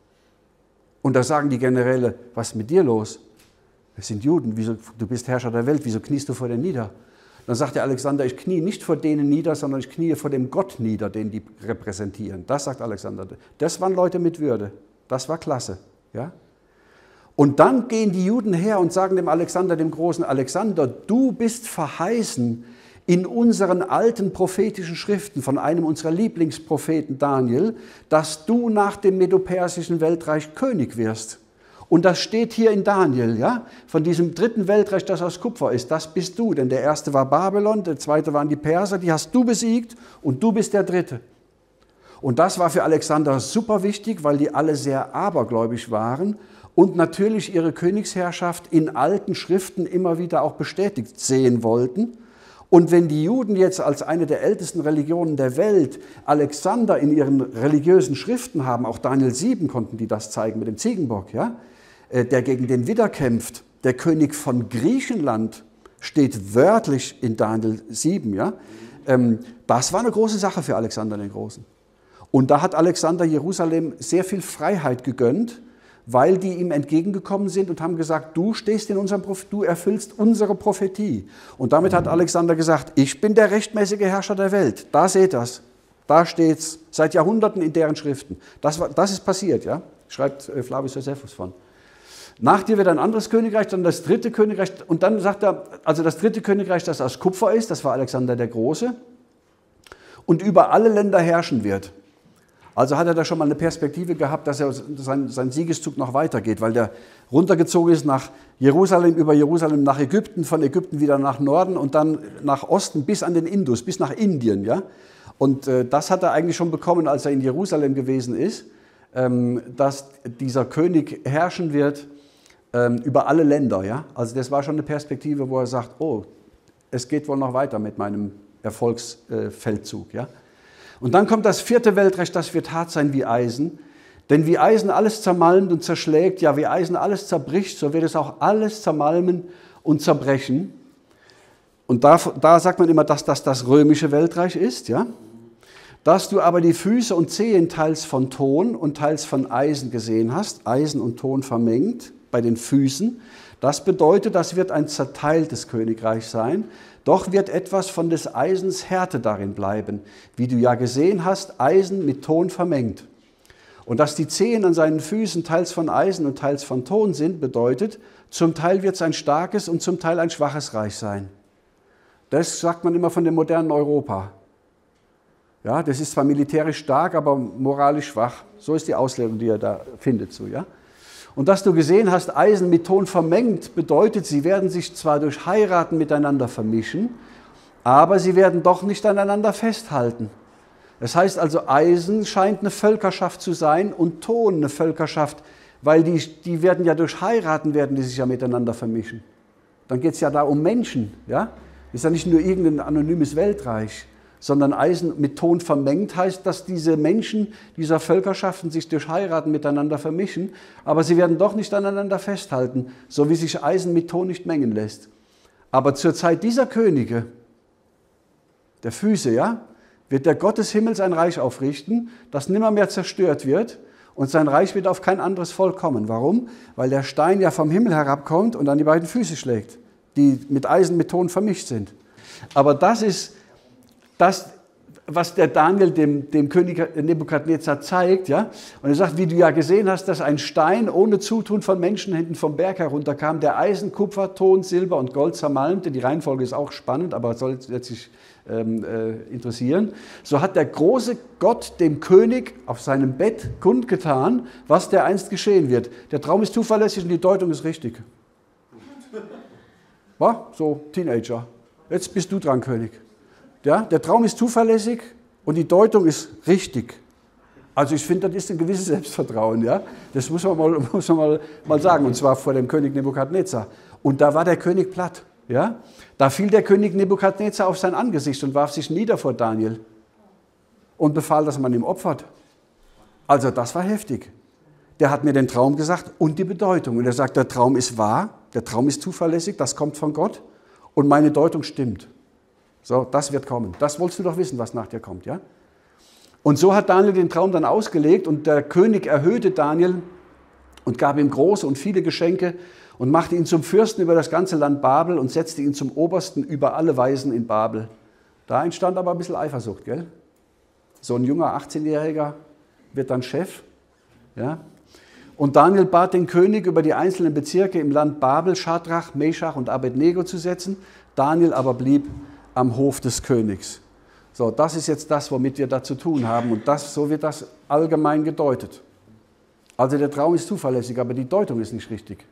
Und da sagen die Generäle, was ist mit dir los? Wir sind Juden, wieso, du bist Herrscher der Welt, wieso kniest du vor denen nieder? Dann sagt der Alexander, ich knie nicht vor denen nieder, sondern ich knie vor dem Gott nieder, den die repräsentieren. Das sagt Alexander. Das waren Leute mit Würde. Das war klasse. Ja? Und dann gehen die Juden her und sagen dem Alexander, dem Großen, Alexander, du bist verheißen in unseren alten prophetischen Schriften von einem unserer Lieblingspropheten Daniel, dass du nach dem medopersischen Weltreich König wirst. Und das steht hier in Daniel, ja, von diesem dritten Weltreich, das aus Kupfer ist. Das bist du, denn der erste war Babylon, der zweite waren die Perser, die hast du besiegt und du bist der dritte. Und das war für Alexander super wichtig, weil die alle sehr abergläubisch waren und natürlich ihre Königsherrschaft in alten Schriften immer wieder auch bestätigt sehen wollten. Und wenn die Juden jetzt als eine der ältesten Religionen der Welt Alexander in ihren religiösen Schriften haben, auch Daniel sieben konnten die das zeigen mit dem Ziegenbock, ja, der gegen den Widder kämpft, der König von Griechenland, steht wörtlich in Daniel sieben, ja, das war eine große Sache für Alexander den Großen. Und da hat Alexander Jerusalem sehr viel Freiheit gegönnt, weil die ihm entgegengekommen sind und haben gesagt, du stehst in unserem Prophet, du erfüllst unsere Prophetie. Und damit hat Alexander gesagt, ich bin der rechtmäßige Herrscher der Welt. Da seht das, da steht's, seit Jahrhunderten in deren Schriften. Das, war, das ist passiert, ja, schreibt Flavius Josephus von. Nach dir wird ein anderes Königreich, dann das dritte Königreich. Und dann sagt er, also das dritte Königreich, das aus Kupfer ist, das war Alexander der Große, und über alle Länder herrschen wird. Also hat er da schon mal eine Perspektive gehabt, dass er sein, sein Siegeszug noch weitergeht, weil der runtergezogen ist nach Jerusalem, über Jerusalem nach Ägypten, von Ägypten wieder nach Norden und dann nach Osten bis an den Indus, bis nach Indien. Ja? Und äh, das hat er eigentlich schon bekommen, als er in Jerusalem gewesen ist, ähm, dass dieser König herrschen wird ähm, über alle Länder. Ja? Also das war schon eine Perspektive, wo er sagt, oh, es geht wohl noch weiter mit meinem Erfolgsfeldzug. Äh, ja? Und dann kommt das vierte Weltreich, das wird hart sein wie Eisen. Denn wie Eisen alles zermalmt und zerschlägt, ja, wie Eisen alles zerbricht, so wird es auch alles zermalmen und zerbrechen. Und da, da sagt man immer, dass das das römische Weltreich ist, ja. Dass du aber die Füße und Zehen teils von Ton und teils von Eisen gesehen hast, Eisen und Ton vermengt bei den Füßen. Das bedeutet, das wird ein zerteiltes Königreich sein. Doch wird etwas von des Eisens Härte darin bleiben, wie du ja gesehen hast, Eisen mit Ton vermengt. Und dass die Zehen an seinen Füßen teils von Eisen und teils von Ton sind, bedeutet, zum Teil wird es ein starkes und zum Teil ein schwaches Reich sein. Das sagt man immer von dem modernen Europa. Ja, das ist zwar militärisch stark, aber moralisch schwach. So ist die Auslegung, die er da findet. So, ja? Und dass du gesehen hast, Eisen mit Ton vermengt, bedeutet, sie werden sich zwar durch Heiraten miteinander vermischen, aber sie werden doch nicht aneinander festhalten. Das heißt also, Eisen scheint eine Völkerschaft zu sein und Ton eine Völkerschaft, weil die, die werden ja durch Heiraten, werden die sich ja miteinander vermischen. Dann geht es ja da um Menschen. Ja? Ist ja nicht nur irgendein anonymes Weltreich, sondern Eisen mit Ton vermengt heißt, dass diese Menschen dieser Völkerschaften sich durch Heiraten miteinander vermischen, aber sie werden doch nicht aneinander festhalten, so wie sich Eisen mit Ton nicht mengen lässt. Aber zur Zeit dieser Könige, der Füße, ja, wird der Gott des Himmels ein Reich aufrichten, das nimmermehr zerstört wird, und sein Reich wird auf kein anderes Volk kommen. Warum? Weil der Stein ja vom Himmel herabkommt und an die beiden Füße schlägt, die mit Eisen mit Ton vermischt sind. Aber das ist das, was der Daniel dem, dem König Nebukadnezar zeigt, ja, und er sagt, wie du ja gesehen hast, dass ein Stein ohne Zutun von Menschenhänden vom Berg herunterkam, der Eisen, Kupfer, Ton, Silber und Gold zermalmte, die Reihenfolge ist auch spannend, aber soll jetzt sich ähm, äh, interessieren, so hat der große Gott dem König auf seinem Bett kundgetan, was der einst geschehen wird. Der Traum ist zuverlässig und die Deutung ist richtig. War so, Teenager. Jetzt bist du dran, König. Ja, der Traum ist zuverlässig und die Deutung ist richtig. Also ich finde, das ist ein gewisses Selbstvertrauen. Ja? Das muss man, mal, muss man mal, mal sagen, und zwar vor dem König Nebukadnezar. Und da war der König platt. Ja? Da fiel der König Nebukadnezar auf sein Angesicht und warf sich nieder vor Daniel und befahl, dass man ihm opfert. Also das war heftig. Der hat mir den Traum gesagt und die Bedeutung. Und er sagt, der Traum ist wahr, der Traum ist zuverlässig, das kommt von Gott und meine Deutung stimmt. So, das wird kommen. Das wolltest du doch wissen, was nach dir kommt, ja? Und so hat Daniel den Traum dann ausgelegt und der König erhöhte Daniel und gab ihm große und viele Geschenke und machte ihn zum Fürsten über das ganze Land Babel und setzte ihn zum Obersten über alle Weisen in Babel. Da entstand aber ein bisschen Eifersucht, gell? So ein junger achtzehnjähriger wird dann Chef, ja? Und Daniel bat den König, über die einzelnen Bezirke im Land Babel, Schadrach, Meschach und Abednego zu setzen. Daniel aber blieb am Hof des Königs. So, das ist jetzt das, womit wir da zu tun haben und das, so wird das allgemein gedeutet. Also der Traum ist zuverlässig, aber die Deutung ist nicht richtig.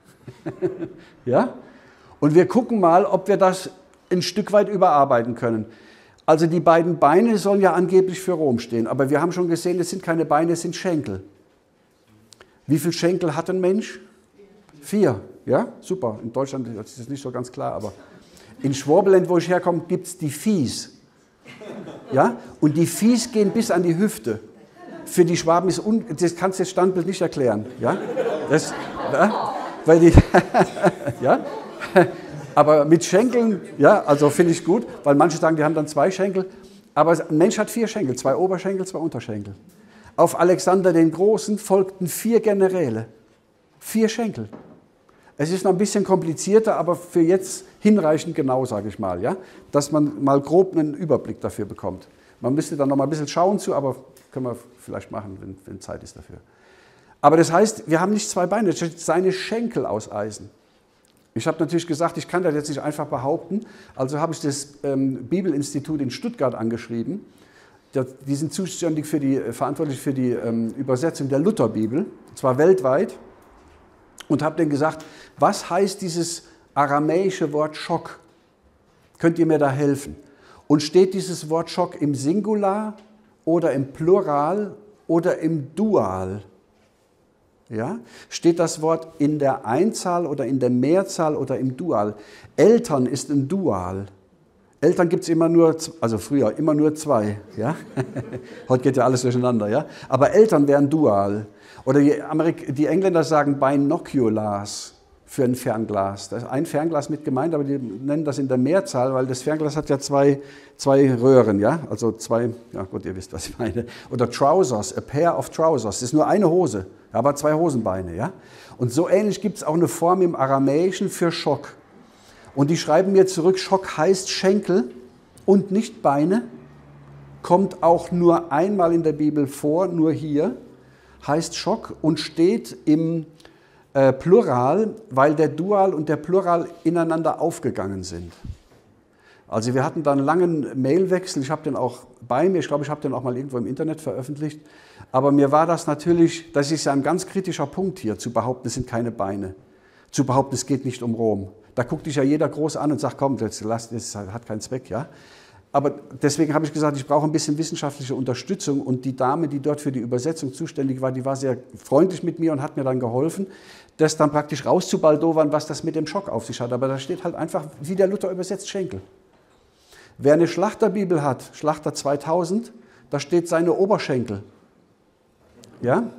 Ja? Und wir gucken mal, ob wir das ein Stück weit überarbeiten können. Also die beiden Beine sollen ja angeblich für Rom stehen, aber wir haben schon gesehen, es sind keine Beine, es sind Schenkel. Wie viele Schenkel hat ein Mensch? Vier. Ja, super. In Deutschland ist das nicht so ganz klar, aber in Schwabenland, wo ich herkomme, gibt es die Fies. Ja? Und die Fies gehen bis an die Hüfte. Für die Schwaben ist un das kannst du das Standbild nicht erklären. Ja? Das, ja? Weil die, ja? Aber mit Schenkeln, ja, also finde ich gut, weil manche sagen, die haben dann zwei Schenkel. Aber ein Mensch hat vier Schenkel, zwei Oberschenkel, zwei Unterschenkel. Auf Alexander den Großen folgten vier Generäle, vier Schenkel. Es ist noch ein bisschen komplizierter, aber für jetzt hinreichend genau, sage ich mal, ja? Dass man mal grob einen Überblick dafür bekommt. Man müsste dann noch mal ein bisschen schauen zu, aber können wir vielleicht machen, wenn, wenn Zeit ist dafür. Aber das heißt, wir haben nicht zwei Beine, das ist seine Schenkel aus Eisen. Ich habe natürlich gesagt, ich kann das jetzt nicht einfach behaupten, also habe ich das ähm, Bibelinstitut in Stuttgart angeschrieben. Die sind zuständig für die, verantwortlich für die ähm, Übersetzung der Lutherbibel, und zwar weltweit, und habe denen gesagt, was heißt dieses aramäische Wort Schock? Könnt ihr mir da helfen? Und steht dieses Wort Schock im Singular oder im Plural oder im Dual? Ja? Steht das Wort in der Einzahl oder in der Mehrzahl oder im Dual? Eltern ist ein Dual. Eltern gibt es immer nur, also früher immer nur zwei. Ja? Heute geht ja alles durcheinander. Ja? Aber Eltern wären Dual. Oder die, Amerik die Engländer sagen Binoculars für ein Fernglas. Da ist ein Fernglas mit gemeint, aber die nennen das in der Mehrzahl, weil das Fernglas hat ja zwei, zwei Röhren. Ja? Also zwei, ja gut, ihr wisst, was ich meine. Oder Trousers, a pair of trousers. Das ist nur eine Hose. Aber zwei Hosenbeine, ja. Und so ähnlich gibt es auch eine Form im Aramäischen für Schock. Und die schreiben mir zurück, Schock heißt Schenkel und nicht Beine, kommt auch nur einmal in der Bibel vor, nur hier, heißt Schock und steht im äh, Plural, weil der Dual und der Plural ineinander aufgegangen sind. Also wir hatten da einen langen Mailwechsel, ich habe den auch bei mir, ich glaube, ich habe den auch mal irgendwo im Internet veröffentlicht, aber mir war das natürlich, das ist ja ein ganz kritischer Punkt hier, zu behaupten, es sind keine Beine, zu behaupten, es geht nicht um Rom. Da guckt dich ja jeder groß an und sagt, komm, das, das hat keinen Zweck, ja. Aber deswegen habe ich gesagt, ich brauche ein bisschen wissenschaftliche Unterstützung und die Dame, die dort für die Übersetzung zuständig war, die war sehr freundlich mit mir und hat mir dann geholfen, das dann praktisch rauszubaldowern, was das mit dem Schock auf sich hat. Aber da steht halt einfach, wie der Luther übersetzt, Schenkel. Wer eine Schlachterbibel hat, Schlachter zweitausend, da steht seine Oberschenkel. Ja?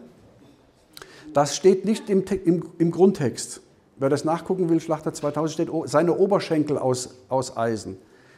Das steht nicht im, im, im Grundtext. Wer das nachgucken will, Schlachter zweitausend steht seine Oberschenkel aus, aus Eisen.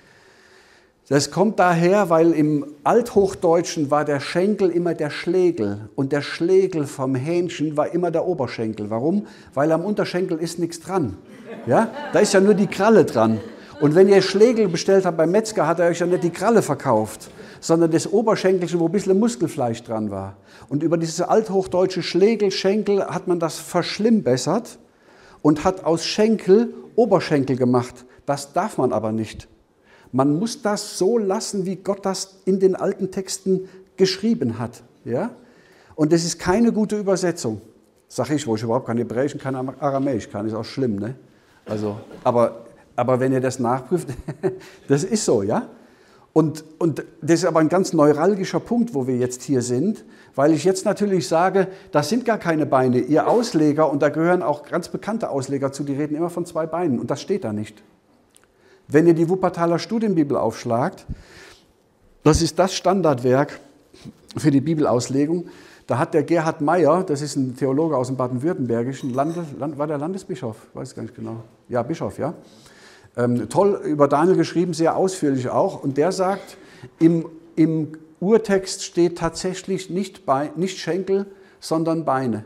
Das kommt daher, weil im Althochdeutschen war der Schenkel immer der Schlegel und der Schlegel vom Hähnchen war immer der Oberschenkel. Warum? Weil am Unterschenkel ist nichts dran. Ja? Da ist ja nur die Kralle dran. Und wenn ihr Schlegel bestellt habt beim Metzger, hat er euch ja nicht die Kralle verkauft, sondern das Oberschenkelchen, wo ein bisschen Muskelfleisch dran war. Und über dieses althochdeutsche Schlegel, Schenkel hat man das verschlimmbessert und hat aus Schenkel Oberschenkel gemacht. Das darf man aber nicht. Man muss das so lassen, wie Gott das in den alten Texten geschrieben hat. Ja? Und das ist keine gute Übersetzung. Sag ich, wo ich überhaupt kein Hebräisch und kein Aramäisch kann, ist auch schlimm. Ne? Also, aber, aber wenn ihr das nachprüft, das ist so, ja. Und, und das ist aber ein ganz neuralgischer Punkt, wo wir jetzt hier sind, weil ich jetzt natürlich sage, das sind gar keine Beine. Ihr Ausleger, und da gehören auch ganz bekannte Ausleger zu, die reden immer von zwei Beinen und das steht da nicht. Wenn ihr die Wuppertaler Studienbibel aufschlagt, das ist das Standardwerk für die Bibelauslegung, da hat der Gerhard Meyer, das ist ein Theologe aus dem Baden-Württembergischen, Lande, Land, war der Landesbischof? Weiß gar nicht genau. Ja, Bischof, ja. Ähm, toll über Daniel geschrieben, sehr ausführlich auch. Und der sagt, im, im Urtext steht tatsächlich nicht, Bein, nicht Schenkel, sondern Beine.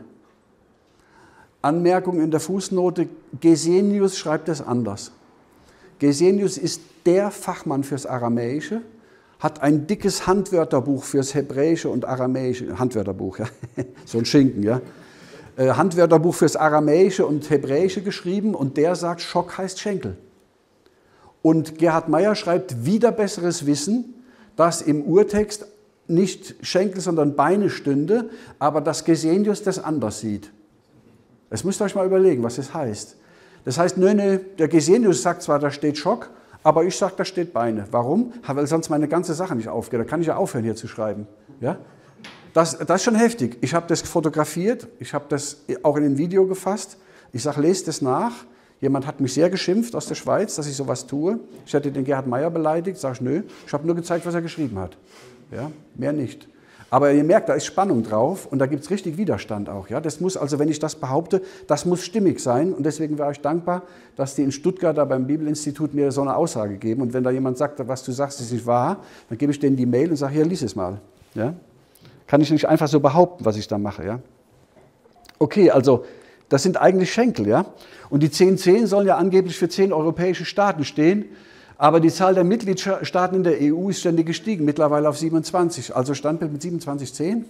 Anmerkung in der Fußnote, Gesenius schreibt es anders. Gesenius ist der Fachmann fürs Aramäische, hat ein dickes Handwörterbuch fürs Hebräische und Aramäische, Handwörterbuch, ja, so ein Schinken, ja, äh, Handwörterbuch fürs Aramäische und Hebräische geschrieben und der sagt, Schock heißt Schenkel. Und Gerhard Meyer schreibt wieder besseres Wissen, dass im Urtext nicht Schenkel, sondern Beine stünde, aber dass Gesenius das anders sieht. Das müsst ihr euch mal überlegen, was das heißt. Das heißt, nö, nö, der Gesenius sagt zwar, da steht Schock, aber ich sage, da steht Beine. Warum? Weil sonst meine ganze Sache nicht aufgeht. Da kann ich ja aufhören, hier zu schreiben. Ja? Das, das ist schon heftig. Ich habe das fotografiert, ich habe das auch in ein Video gefasst. Ich sage, lest das nach. Jemand hat mich sehr geschimpft aus der Schweiz, dass ich sowas tue. Ich hätte den Gerhard Meyer beleidigt. Sag ich, nö, ich habe nur gezeigt, was er geschrieben hat. Ja? Mehr nicht. Aber ihr merkt, da ist Spannung drauf und da gibt es richtig Widerstand auch. Ja? Das muss also, wenn ich das behaupte, das muss stimmig sein. Und deswegen wäre ich dankbar, dass die in Stuttgart da beim Bibelinstitut mir so eine Aussage geben. Und wenn da jemand sagt, was du sagst, ist nicht wahr, dann gebe ich denen die Mail und sage, hier, lies es mal. Ja? Kann ich nicht einfach so behaupten, was ich da mache. Ja? Okay, also das sind eigentlich Schenkel. Ja? Und die zehn zehn sollen ja angeblich für zehn europäische Staaten stehen. Aber die Zahl der Mitgliedstaaten in der E U ist ständig gestiegen, mittlerweile auf siebenundzwanzig. Also Standbild mit siebenundzwanzig zehn?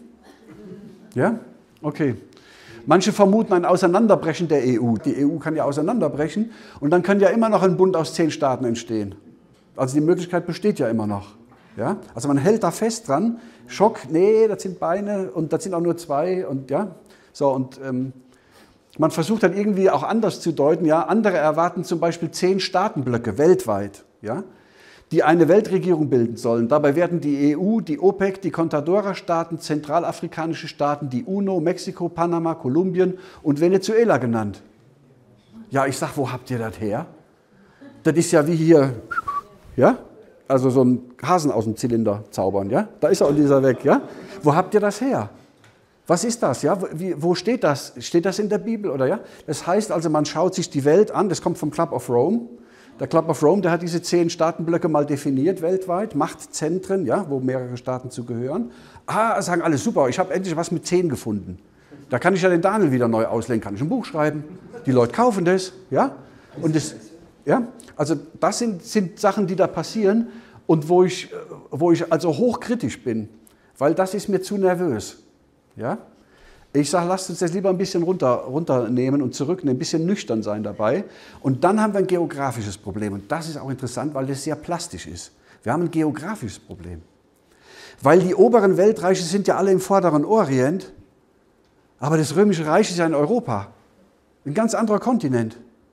Ja? Okay. Manche vermuten ein Auseinanderbrechen der E U. Die E U kann ja auseinanderbrechen und dann kann ja immer noch ein Bund aus zehn Staaten entstehen. Also die Möglichkeit besteht ja immer noch. Ja? Also man hält da fest dran. Schock, nee, das sind Beine und das sind auch nur zwei. Und, ja? So, und ähm, man versucht dann irgendwie auch anders zu deuten. Ja? Andere erwarten zum Beispiel zehn Staatenblöcke weltweit. Ja, die eine Weltregierung bilden sollen. Dabei werden die E U, die OPEC, die Contadora-Staaten, zentralafrikanische Staaten, die UNO, Mexiko, Panama, Kolumbien und Venezuela genannt. Ja, ich sag, wo habt ihr das her? Das ist ja wie hier, ja, also so ein Hasen aus dem Zylinder zaubern, ja? Da ist er und dieser weg, ja? Wo habt ihr das her? Was ist das, ja? Wie, wo steht das? Steht das in der Bibel, oder ja? Das heißt also, man schaut sich die Welt an, das kommt vom Club of Rome. Der Club of Rome, der hat diese zehn Staatenblöcke mal definiert weltweit, Machtzentren, ja, wo mehrere Staaten zugehören. Ah, sagen alle, super, ich habe endlich was mit zehn gefunden. Da kann ich ja den Daniel wieder neu auslegen, kann ich ein Buch schreiben. Die Leute kaufen das, ja. Und das, ja, also das sind, sind Sachen, die da passieren und wo ich, wo ich also hochkritisch bin, weil das ist mir zu nervös, ja. Ich sage, lasst uns das lieber ein bisschen runter, runternehmen und zurücknehmen, ein bisschen nüchtern sein dabei. Und dann haben wir ein geografisches Problem. Und das ist auch interessant, weil das sehr plastisch ist. Wir haben ein geografisches Problem. Weil die oberen Weltreiche sind ja alle im vorderen Orient, aber das Römische Reich ist ja in Europa. Ein ganz anderer Kontinent.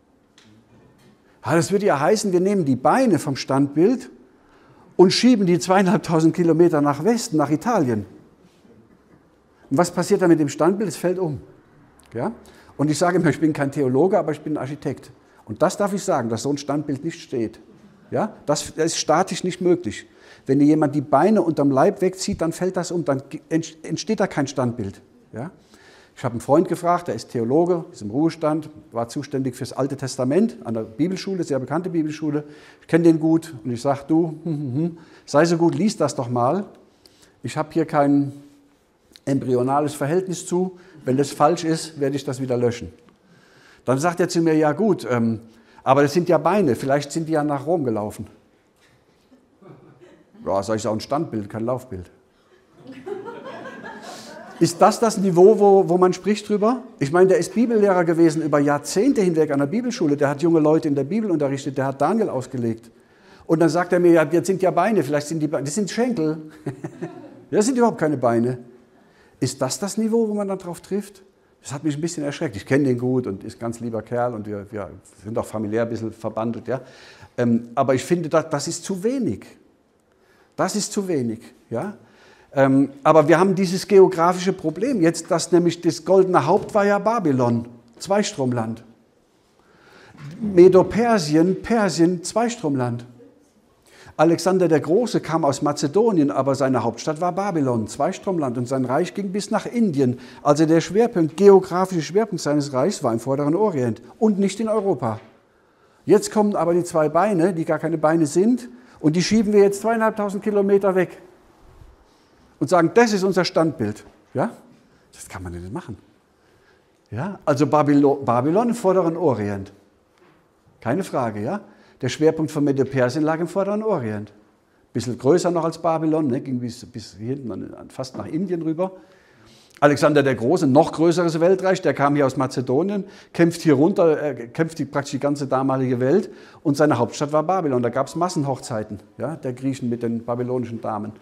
Das würde ja heißen, wir nehmen die Beine vom Standbild und schieben die zweieinhalbtausend Kilometer nach Westen, nach Italien. Und was passiert da mit dem Standbild? Es fällt um. Ja? Und ich sage immer, ich bin kein Theologe, aber ich bin ein Architekt. Und das darf ich sagen, dass so ein Standbild nicht steht. Ja? Das, das ist statisch nicht möglich. Wenn dir jemand die Beine unterm Leib wegzieht, dann fällt das um, dann entsteht da kein Standbild. Ja? Ich habe einen Freund gefragt, der ist Theologe, ist im Ruhestand, war zuständig fürs Alte Testament an der Bibelschule, sehr bekannte Bibelschule. Ich kenne den gut und ich sage, du, hm, hm, hm, sei so gut, lies das doch mal. Ich habe hier kein embryonales Verhältnis zu. Wenn das falsch ist, werde ich das wieder löschen. Dann sagt er zu mir, ja gut, ähm, aber das sind ja Beine, vielleicht sind die ja nach Rom gelaufen. Ja, sag ich, ist auch ein Standbild, kein Laufbild. Ist das das Niveau, wo, wo man spricht drüber? Ich meine, der ist Bibellehrer gewesen über Jahrzehnte hinweg an der Bibelschule. Der hat junge Leute in der Bibel unterrichtet, der hat Daniel ausgelegt. Und dann sagt er mir, ja, jetzt sind ja Beine, vielleicht sind die Beine, das sind Schenkel. Das sind überhaupt keine Beine. Ist das das Niveau, wo man dann drauf trifft? Das hat mich ein bisschen erschreckt. Ich kenne den gut und ist ein ganz lieber Kerl und wir, wir sind auch familiär ein bisschen verbandelt. Ja? Ähm, aber ich finde, das, das ist zu wenig. Das ist zu wenig. Ja? Ähm, aber wir haben dieses geografische Problem jetzt, dass nämlich das goldene Haupt war ja Babylon, Zweistromland. Medo-Persien, Persien, Zweistromland. Alexander der Große kam aus Mazedonien, aber seine Hauptstadt war Babylon, Zweistromland, und sein Reich ging bis nach Indien. Also der Schwerpunkt, geografische Schwerpunkt seines Reichs war im Vorderen Orient und nicht in Europa. Jetzt kommen aber die zwei Beine, die gar keine Beine sind, und die schieben wir jetzt zweieinhalbtausend Kilometer weg und sagen, das ist unser Standbild. Ja? Das kann man nicht machen. Ja? Also Babylon, Babylon im Vorderen Orient. Keine Frage, ja? Der Schwerpunkt von Medo-Persien lag im Vorderen Orient. Ein bisschen größer noch als Babylon, ne? Ging bis, bis hinten, fast nach Indien rüber. Alexander der Große, noch größeres Weltreich, der kam hier aus Mazedonien, kämpft hier runter, äh, kämpft die, praktisch die ganze damalige Welt, und seine Hauptstadt war Babylon. Da gab es Massenhochzeiten, ja, der Griechen mit den babylonischen Damen.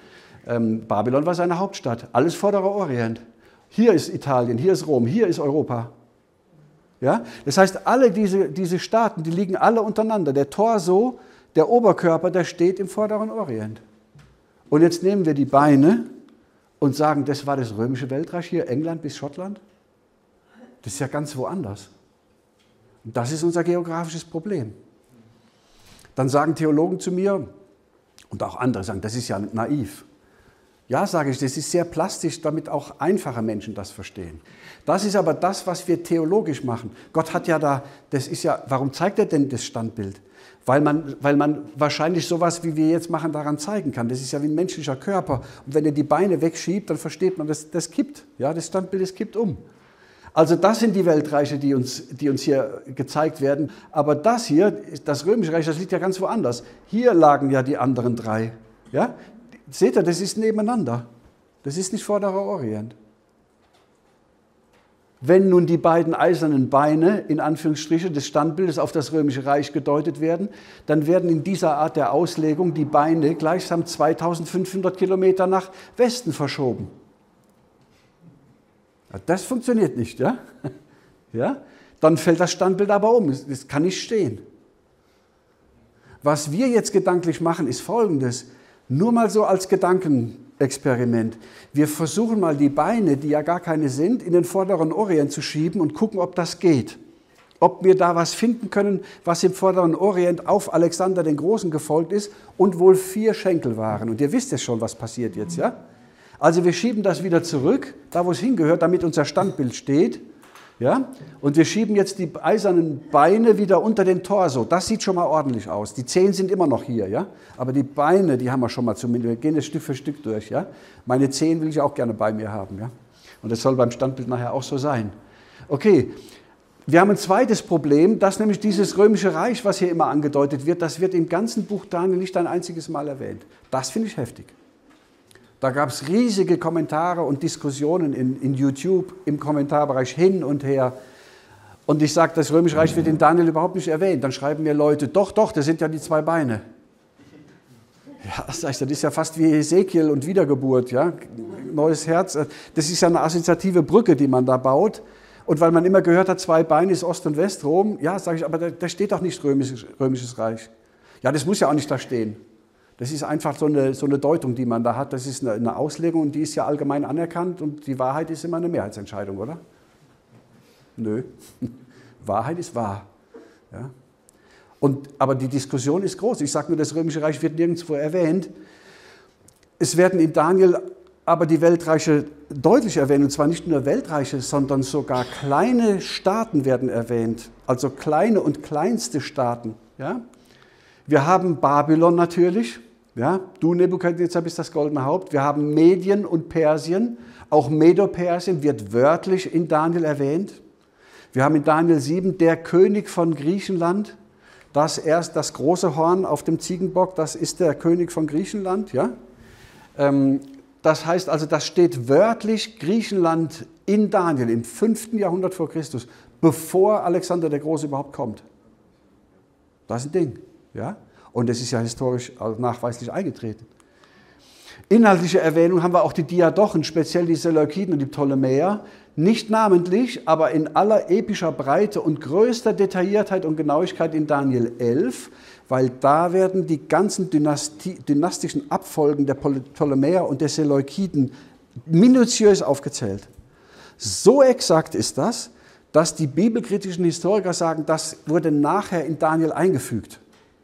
Ähm, Babylon war seine Hauptstadt, alles Vorderer Orient. Hier ist Italien, hier ist Rom, hier ist Europa. Ja? Das heißt, alle diese, diese Staaten, die liegen alle untereinander. Der Torso, der Oberkörper, der steht im Vorderen Orient. Und jetzt nehmen wir die Beine und sagen, das war das römische Weltreich hier, England bis Schottland. Das ist ja ganz woanders. Und das ist unser geografisches Problem. Dann sagen Theologen zu mir, und auch andere sagen, das ist ja naiv. Ja, sage ich, das ist sehr plastisch, damit auch einfache Menschen das verstehen. Das ist aber das, was wir theologisch machen. Gott hat ja da, das ist ja, warum zeigt er denn das Standbild? Weil man, weil man wahrscheinlich sowas, wie wir jetzt machen, daran zeigen kann. Das ist ja wie ein menschlicher Körper. Und wenn er die Beine wegschiebt, dann versteht man, das, das kippt. Ja, das Standbild, das kippt um. Also das sind die Weltreiche, die uns, die uns hier gezeigt werden. Aber das hier, das Römische Reich, das liegt ja ganz woanders. Hier lagen ja die anderen drei. Ja? Seht ihr, das ist nebeneinander. Das ist nicht Vorderer Orient. Wenn nun die beiden eisernen Beine, in Anführungsstrichen, des Standbildes auf das Römische Reich gedeutet werden, dann werden in dieser Art der Auslegung die Beine gleichsam zweitausendfünfhundert Kilometer nach Westen verschoben. Das funktioniert nicht, ja? Ja? Dann fällt das Standbild aber um, es kann nicht stehen. Was wir jetzt gedanklich machen, ist Folgendes, nur mal so als Gedankenexperiment. Wir versuchen mal die Beine, die ja gar keine sind, in den Vorderen Orient zu schieben und gucken, ob das geht. Ob wir da was finden können, was im Vorderen Orient auf Alexander den Großen gefolgt ist und wohl vier Schenkel waren. Und ihr wisst ja schon, was passiert jetzt, ja? Also wir schieben das wieder zurück, da wo es hingehört, damit unser Standbild steht. Ja? Und wir schieben jetzt die eisernen Beine wieder unter den Torso. Das sieht schon mal ordentlich aus. Die Zehen sind immer noch hier, ja? Aber die Beine, die haben wir schon mal zumindest. Wir gehen das Stück für Stück durch. Ja? Meine Zehen will ich auch gerne bei mir haben. Ja? Und das soll beim Standbild nachher auch so sein. Okay, wir haben ein zweites Problem, dass nämlich dieses Römische Reich, was hier immer angedeutet wird, das wird im ganzen Buch Daniel nicht ein einziges Mal erwähnt. Das finde ich heftig. Da gab es riesige Kommentare und Diskussionen in, in YouTube, im Kommentarbereich hin und her. Und ich sage, das Römische Reich wird in Daniel überhaupt nicht erwähnt. Dann schreiben mir Leute, doch, doch, das sind ja die zwei Beine. Ja, das ist ja fast wie Ezekiel und Wiedergeburt, ja, neues Herz. Das ist ja eine assoziative Brücke, die man da baut. Und weil man immer gehört hat, zwei Beine ist Ost- und Westrom, ja, sage ich, aber da, da steht doch nicht Römisches, Römisches Reich. Ja, das muss ja auch nicht da stehen. Das ist einfach so eine, so eine Deutung, die man da hat. Das ist eine, eine Auslegung und die ist ja allgemein anerkannt und die Wahrheit ist immer eine Mehrheitsentscheidung, oder? Nö. Wahrheit ist wahr. Ja? Und, aber die Diskussion ist groß. Ich sage nur, das Römische Reich wird nirgendwo erwähnt. Es werden in Daniel aber die Weltreiche deutlich erwähnt. Und zwar nicht nur Weltreiche, sondern sogar kleine Staaten werden erwähnt. Also kleine und kleinste Staaten. Ja? Wir haben Babylon natürlich, ja, du Nebukadnezar bist das goldene Haupt. Wir haben Medien und Persien, auch Medo-Persien wird wörtlich in Daniel erwähnt. Wir haben in Daniel sieben der König von Griechenland, das erst das große Horn auf dem Ziegenbock, das ist der König von Griechenland. Ja. Das heißt also, das steht wörtlich Griechenland in Daniel im fünften Jahrhundert vor Christus, bevor Alexander der Große überhaupt kommt. Das ist ein Ding. Ja? Und das ist ja historisch nachweislich eingetreten. Inhaltliche Erwähnung haben wir auch die Diadochen, speziell die Seleukiden und die Ptolemäer, nicht namentlich, aber in aller epischer Breite und größter Detailliertheit und Genauigkeit in Daniel elf, weil da werden die ganzen Dynastie, dynastischen Abfolgen der Ptolemäer und der Seleukiden minutiös aufgezählt. So exakt ist das, dass die bibelkritischen Historiker sagen, das wurde nachher in Daniel eingefügt.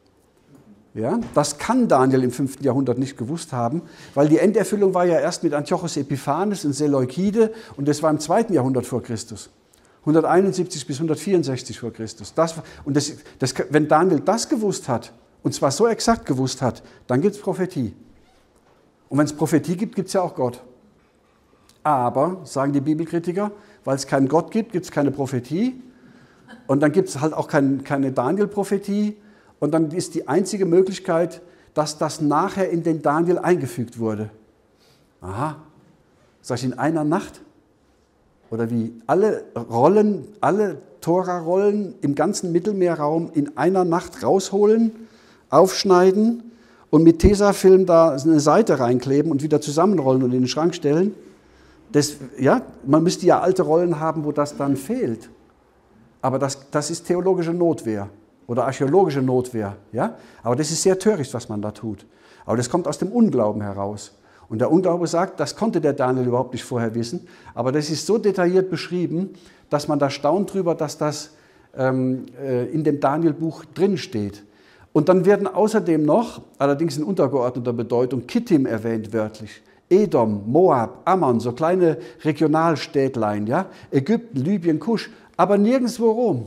Ja, das kann Daniel im fünften Jahrhundert nicht gewusst haben, weil die Enderfüllung war ja erst mit Antiochos Epiphanes und Seleukide und das war im zweiten Jahrhundert vor Christus. hunderteinundsiebzig bis hundertvierundsechzig vor Christus. Das, und das, das, wenn Daniel das gewusst hat, und zwar so exakt gewusst hat, dann gibt es Prophetie. Und wenn es Prophetie gibt, gibt es ja auch Gott. Aber, sagen die Bibelkritiker, weil es keinen Gott gibt, gibt es keine Prophetie und dann gibt es halt auch kein, keine Daniel-Prophetie. Und dann ist die einzige Möglichkeit, dass das nachher in den Daniel eingefügt wurde. Aha, sag ich in einer Nacht? Oder wie? Alle Rollen, alle Tora-Rollen im ganzen Mittelmeerraum in einer Nacht rausholen, aufschneiden und mit Tesafilm da eine Seite reinkleben und wieder zusammenrollen und in den Schrank stellen. Das, ja, man müsste ja alte Rollen haben, wo das dann fehlt. Aber das, das ist theologische Notwehr oder archäologische Notwehr. Ja? Aber das ist sehr töricht, was man da tut. Aber das kommt aus dem Unglauben heraus. Und der Unglaube sagt, das konnte der Daniel überhaupt nicht vorher wissen. Aber das ist so detailliert beschrieben, dass man da staunt drüber, dass das ähm, äh, in dem Daniel-Buch drinsteht. Und dann werden außerdem noch, allerdings in untergeordneter Bedeutung, Kittim erwähnt wörtlich. Edom, Moab, Ammon, so kleine Regionalstädtlein, ja? Ägypten, Libyen, Kusch, aber nirgendwo Rom.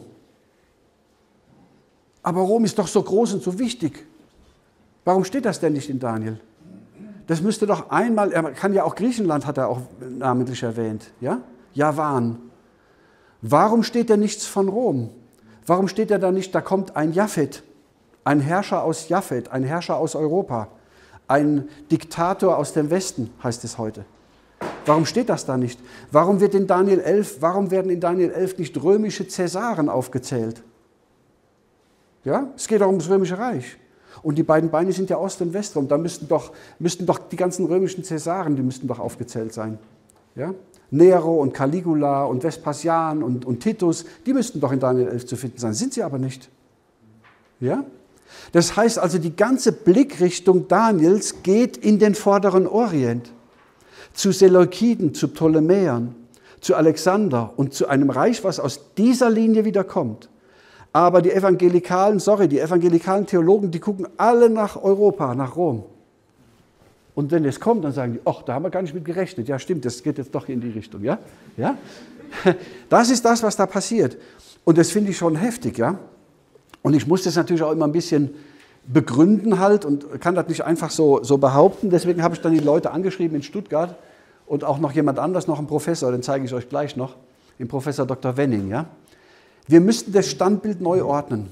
Aber Rom ist doch so groß und so wichtig. Warum steht das denn nicht in Daniel? Das müsste doch einmal, er kann ja auch Griechenland, hat er auch namentlich erwähnt, ja? Javan. Warum steht da nichts von Rom? Warum steht da da nicht, da kommt ein Japhet, ein Herrscher aus Japhet, ein Herrscher aus Europa, ein Diktator aus dem Westen, heißt es heute. Warum steht das da nicht? Warum wird in Daniel elf, warum werden in Daniel elf nicht römische Cäsaren aufgezählt? Ja, es geht auch ums Römische Reich. Und die beiden Beine sind ja Ost- und Westrom. Da müssten doch, müssten doch die ganzen römischen Cäsaren, die müssten doch aufgezählt sein. Ja? Nero und Caligula und Vespasian und, und Titus, die müssten doch in Daniel elf zu finden sein. Sind sie aber nicht. Ja? Das heißt also, die ganze Blickrichtung Daniels geht in den vorderen Orient. Zu Seleukiden, zu Ptolemäern, zu Alexander und zu einem Reich, was aus dieser Linie wieder kommt. Aber die evangelikalen, sorry, die evangelikalen Theologen, die gucken alle nach Europa, nach Rom. Und wenn es kommt, dann sagen die, ach, da haben wir gar nicht mit gerechnet. Ja, stimmt, das geht jetzt doch in die Richtung. Ja? Ja? Das ist das, was da passiert. Und das finde ich schon heftig. Ja? Und ich muss das natürlich auch immer ein bisschen begründen halt und kann das nicht einfach so, so behaupten. Deswegen habe ich dann die Leute angeschrieben in Stuttgart und auch noch jemand anders, noch einen Professor, den zeige ich euch gleich noch, den Professor Doktor Wenning. Ja? Wir müssten das Standbild neu ordnen.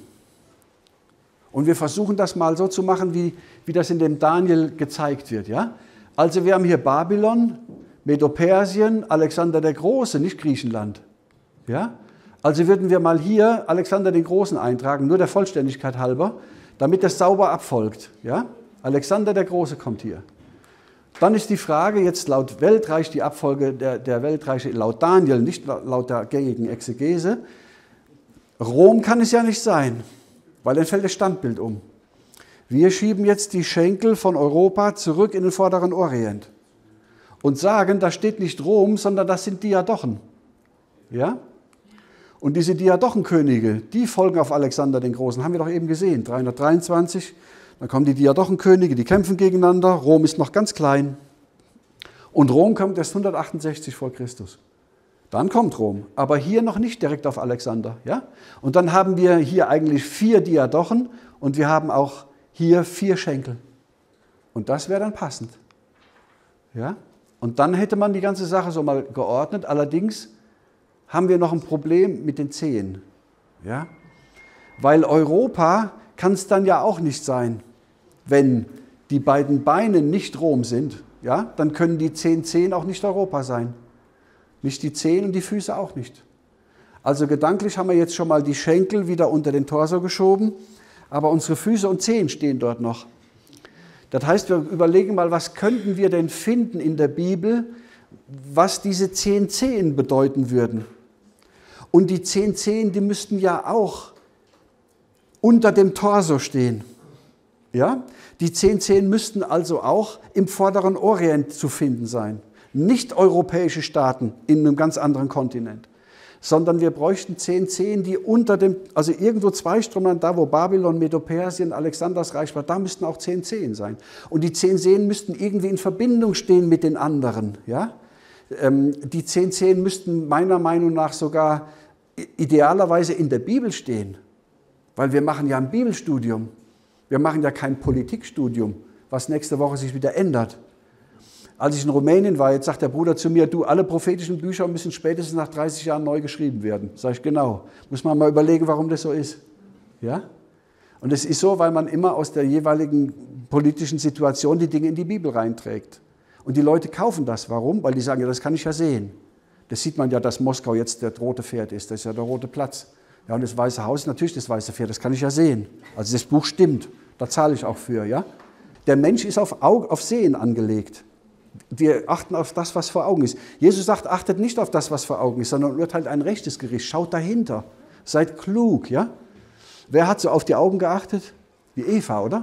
Und wir versuchen das mal so zu machen, wie, wie das in dem Daniel gezeigt wird. Ja? Also wir haben hier Babylon, Medo-Persien, Alexander der Große, nicht Griechenland. Ja? Also würden wir mal hier Alexander den Großen eintragen, nur der Vollständigkeit halber, damit das sauber abfolgt. Ja? Alexander der Große kommt hier. Dann ist die Frage jetzt laut Weltreich, die Abfolge der, der Weltreiche, laut Daniel, nicht laut der gängigen Exegese. Rom kann es ja nicht sein, weil dann fällt das Standbild um. Wir schieben jetzt die Schenkel von Europa zurück in den vorderen Orient und sagen, da steht nicht Rom, sondern das sind Diadochen. Ja? Und diese Diadochenkönige, die folgen auf Alexander den Großen, haben wir doch eben gesehen, dreihundertdreiundzwanzig. Dann kommen die Diadochenkönige, die kämpfen gegeneinander, Rom ist noch ganz klein. Und Rom kommt erst hundertachtundsechzig vor Christus. Dann kommt Rom, aber hier noch nicht direkt auf Alexander. Ja? Und dann haben wir hier eigentlich vier Diadochen und wir haben auch hier vier Schenkel. Und das wäre dann passend. Ja? Und dann hätte man die ganze Sache so mal geordnet. Allerdings haben wir noch ein Problem mit den Zehen. Ja? Weil Europa kann es dann ja auch nicht sein, wenn die beiden Beine nicht Rom sind. Ja? Dann können die zehn Zehen auch nicht Europa sein. Nicht die Zehen und die Füße auch nicht. Also gedanklich haben wir jetzt schon mal die Schenkel wieder unter den Torso geschoben, aber unsere Füße und Zehen stehen dort noch. Das heißt, wir überlegen mal, was könnten wir denn finden in der Bibel, was diese zehn Zehen bedeuten würden. Und die zehn Zehen, die müssten ja auch unter dem Torso stehen. Ja? Die zehn Zehen müssten also auch im vorderen Orient zu finden sein. Nicht europäische Staaten in einem ganz anderen Kontinent, sondern wir bräuchten zehn Zehen, die unter dem, also irgendwo Zweistromland, da wo Babylon, Medo-Persien, Alexanders Reich war, da müssten auch zehn Zehen sein. Und die zehn Zehen müssten irgendwie in Verbindung stehen mit den anderen. Ja? Ähm, die zehn Zehen müssten meiner Meinung nach sogar idealerweise in der Bibel stehen, weil wir machen ja ein Bibelstudium. Wir machen ja kein Politikstudium, was nächste Woche sich wieder ändert. Als ich in Rumänien war, jetzt sagt der Bruder zu mir, du, alle prophetischen Bücher müssen spätestens nach dreißig Jahren neu geschrieben werden. Sag ich, genau. Muss man mal überlegen, warum das so ist. Ja? Und es ist so, weil man immer aus der jeweiligen politischen Situation die Dinge in die Bibel reinträgt. Und die Leute kaufen das. Warum? Weil die sagen, ja, das kann ich ja sehen. Das sieht man ja, dass Moskau jetzt der rote Pferd ist. Das ist ja der rote Platz. Ja, und das Weiße Haus ist natürlich das weiße Pferd. Das kann ich ja sehen. Also das Buch stimmt. Da zahle ich auch für. Ja? Der Mensch ist auf, Auge, auf Sehen angelegt. Wir achten auf das, was vor Augen ist. Jesus sagt, achtet nicht auf das, was vor Augen ist, sondern urteilt ein rechtes Gericht. Schaut dahinter. Seid klug, ja? Wer hat so auf die Augen geachtet? Die Eva, oder?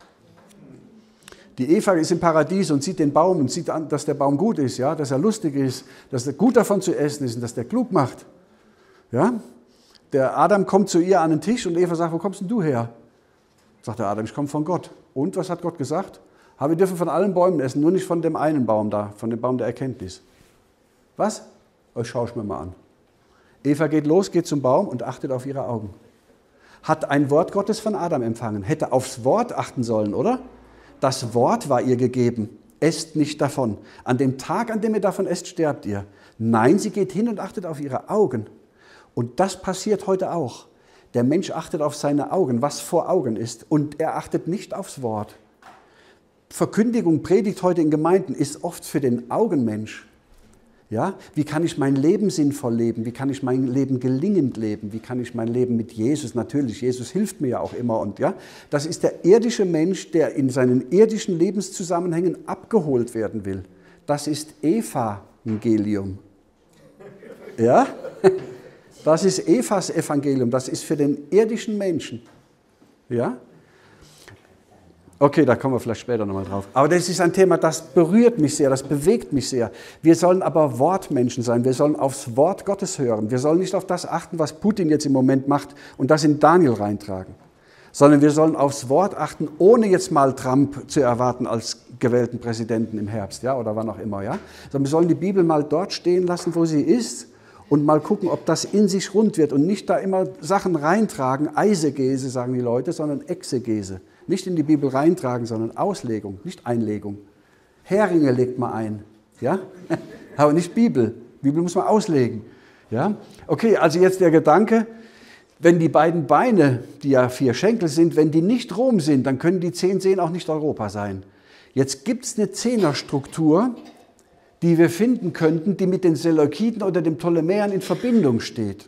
Die Eva ist im Paradies und sieht den Baum und sieht an, dass der Baum gut ist, ja? Dass er lustig ist, dass er gut davon zu essen ist und dass der klug macht. Ja? Der Adam kommt zu ihr an den Tisch und Eva sagt, wo kommst denn du her? Sagt der Adam, ich komme von Gott. Und was hat Gott gesagt? Aber wir dürfen von allen Bäumen essen, nur nicht von dem einen Baum da, von dem Baum der Erkenntnis. Was? Das schaue ich mir mal an. Eva geht los, geht zum Baum und achtet auf ihre Augen. Hat ein Wort Gottes von Adam empfangen, hätte aufs Wort achten sollen, oder? Das Wort war ihr gegeben. Esst nicht davon. An dem Tag, an dem ihr davon esst, sterbt ihr. Nein, sie geht hin und achtet auf ihre Augen. Und das passiert heute auch. Der Mensch achtet auf seine Augen, was vor Augen ist, und er achtet nicht aufs Wort. Verkündigung, Predigt heute in Gemeinden ist oft für den Augenmensch. Ja? Wie kann ich mein Leben sinnvoll leben? Wie kann ich mein Leben gelingend leben? Wie kann ich mein Leben mit Jesus? Natürlich, Jesus hilft mir ja auch immer. Und ja, das ist der irdische Mensch, der in seinen irdischen Lebenszusammenhängen abgeholt werden will. Das ist Evangelium. Ja? Das ist Evas Evangelium. Das ist für den irdischen Menschen. Ja? Okay, da kommen wir vielleicht später nochmal drauf. Aber das ist ein Thema, das berührt mich sehr, das bewegt mich sehr. Wir sollen aber Wortmenschen sein, wir sollen aufs Wort Gottes hören. Wir sollen nicht auf das achten, was Putin jetzt im Moment macht und das in Daniel reintragen. Sondern wir sollen aufs Wort achten, ohne jetzt mal Trump zu erwarten als gewählten Präsidenten im Herbst, ja, oder wann auch immer. Ja? Sondern wir sollen die Bibel mal dort stehen lassen, wo sie ist und mal gucken, ob das in sich rund wird und nicht da immer Sachen reintragen, Eisegese sagen die Leute, sondern Exegese. Nicht in die Bibel reintragen, sondern Auslegung, nicht Einlegung. Heringe legt man ein, ja? Aber nicht Bibel. Bibel muss man auslegen. Ja? Okay, also jetzt der Gedanke, wenn die beiden Beine, die ja vier Schenkel sind, wenn die nicht Rom sind, dann können die zehn Seen auch nicht Europa sein. Jetzt gibt es eine Zehnerstruktur, die wir finden könnten, die mit den Seleukiden oder den Ptolemäern in Verbindung steht.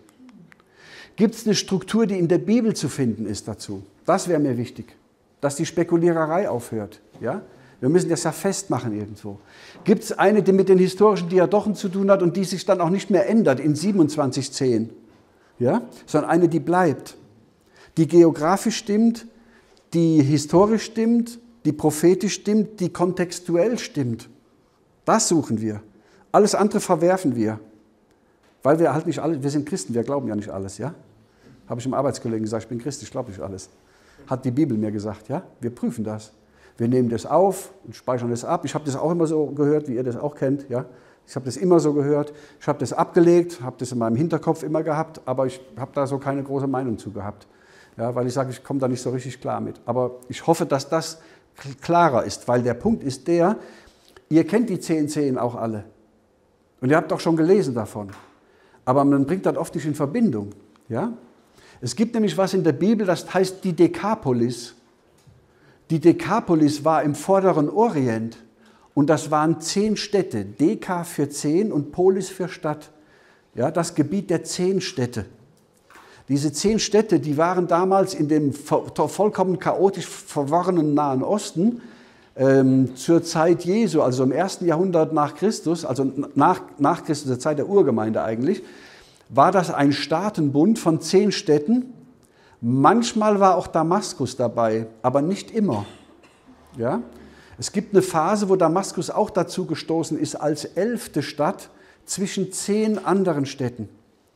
Gibt es eine Struktur, die in der Bibel zu finden ist dazu? Das wäre mir wichtig. Dass die Spekuliererei aufhört. Ja? Wir müssen das ja festmachen irgendwo. Gibt es eine, die mit den historischen Diadochen zu tun hat und die sich dann auch nicht mehr ändert in siebenundzwanzig zehn? Ja? Sondern eine, die bleibt. Die geografisch stimmt, die historisch stimmt, die prophetisch stimmt, die kontextuell stimmt. Das suchen wir. Alles andere verwerfen wir. Weil wir halt nicht alle, wir sind Christen, wir glauben ja nicht alles. Ja? Habe ich dem Arbeitskollegen gesagt, ich bin Christ, ich glaube nicht alles. Hat die Bibel mir gesagt, ja, wir prüfen das. Wir nehmen das auf und speichern das ab. Ich habe das auch immer so gehört, wie ihr das auch kennt. Ja. Ich habe das immer so gehört. Ich habe das abgelegt, habe das in meinem Hinterkopf immer gehabt, aber ich habe da so keine große Meinung zu gehabt. Ja, weil ich sage, ich komme da nicht so richtig klar mit. Aber ich hoffe, dass das klarer ist, weil der Punkt ist der, ihr kennt die zehn Zehen auch alle. Und ihr habt auch schon gelesen davon. Aber man bringt das oft nicht in Verbindung. Ja. Es gibt nämlich was in der Bibel, das heißt die Dekapolis. Die Dekapolis war im Vorderen Orient und das waren zehn Städte. Deka für zehn und Polis für Stadt. Ja, das Gebiet der zehn Städte. Diese zehn Städte, die waren damals in dem vollkommen chaotisch verworrenen Nahen Osten ähm, zur Zeit Jesu, also im ersten Jahrhundert nach Christus, also nach, nach Christus, der Zeit der Urgemeinde eigentlich, war das ein Staatenbund von zehn Städten. Manchmal war auch Damaskus dabei, aber nicht immer. Ja? Es gibt eine Phase, wo Damaskus auch dazu gestoßen ist als elfte Stadt zwischen zehn anderen Städten.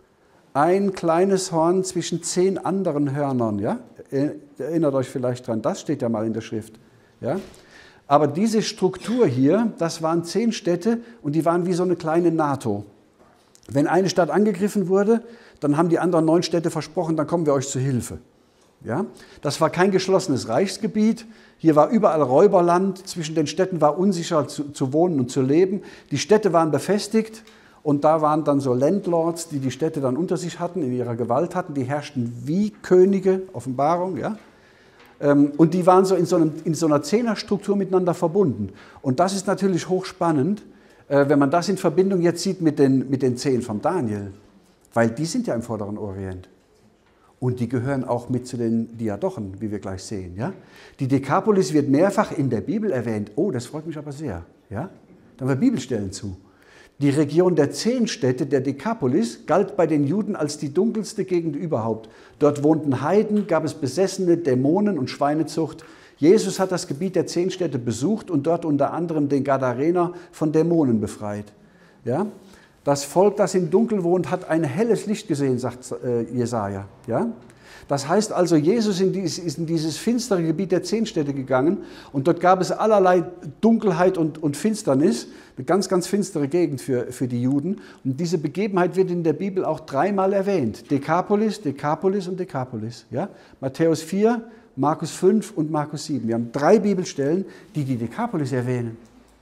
Ein kleines Horn zwischen zehn anderen Hörnern. Ja? Erinnert euch vielleicht dran, das steht ja mal in der Schrift. Ja? Aber diese Struktur hier, das waren zehn Städte und die waren wie so eine kleine NATO. Wenn eine Stadt angegriffen wurde, dann haben die anderen neun Städte versprochen, dann kommen wir euch zu Hilfe. Ja? Das war kein geschlossenes Reichsgebiet. Hier war überall Räuberland. Zwischen den Städten war unsicher zu, zu wohnen und zu leben. Die Städte waren befestigt und da waren dann so Landlords, die die Städte dann unter sich hatten, in ihrer Gewalt hatten. Die herrschten wie Könige, Offenbarung. Ja? Und die waren so in so, einem, in so einer Zehnerstruktur miteinander verbunden. Und das ist natürlich hochspannend, wenn man das in Verbindung jetzt sieht mit den, mit den Zehn vom Daniel, weil die sind ja im Vorderen Orient. Und die gehören auch mit zu den Diadochen, wie wir gleich sehen. Ja? Die Dekapolis wird mehrfach in der Bibel erwähnt. Oh, das freut mich aber sehr. Ja? Da haben wir Bibelstellen zu. Die Region der zehn Städte der Dekapolis galt bei den Juden als die dunkelste Gegend überhaupt. Dort wohnten Heiden, gab es Besessene, Dämonen und Schweinezucht. Jesus hat das Gebiet der zehn Städte besucht und dort unter anderem den Gadarener von Dämonen befreit. Ja? Das Volk, das im Dunkel wohnt, hat ein helles Licht gesehen, sagt äh, Jesaja. Ja? Das heißt also, Jesus ist in dieses finstere Gebiet der zehn Städte gegangen und dort gab es allerlei Dunkelheit und, und Finsternis, eine ganz, ganz finstere Gegend für, für die Juden. Und diese Begebenheit wird in der Bibel auch dreimal erwähnt. Dekapolis, Dekapolis und Dekapolis. Ja? Matthäus vier, Markus fünf und Markus sieben. Wir haben drei Bibelstellen, die die Dekapolis erwähnen.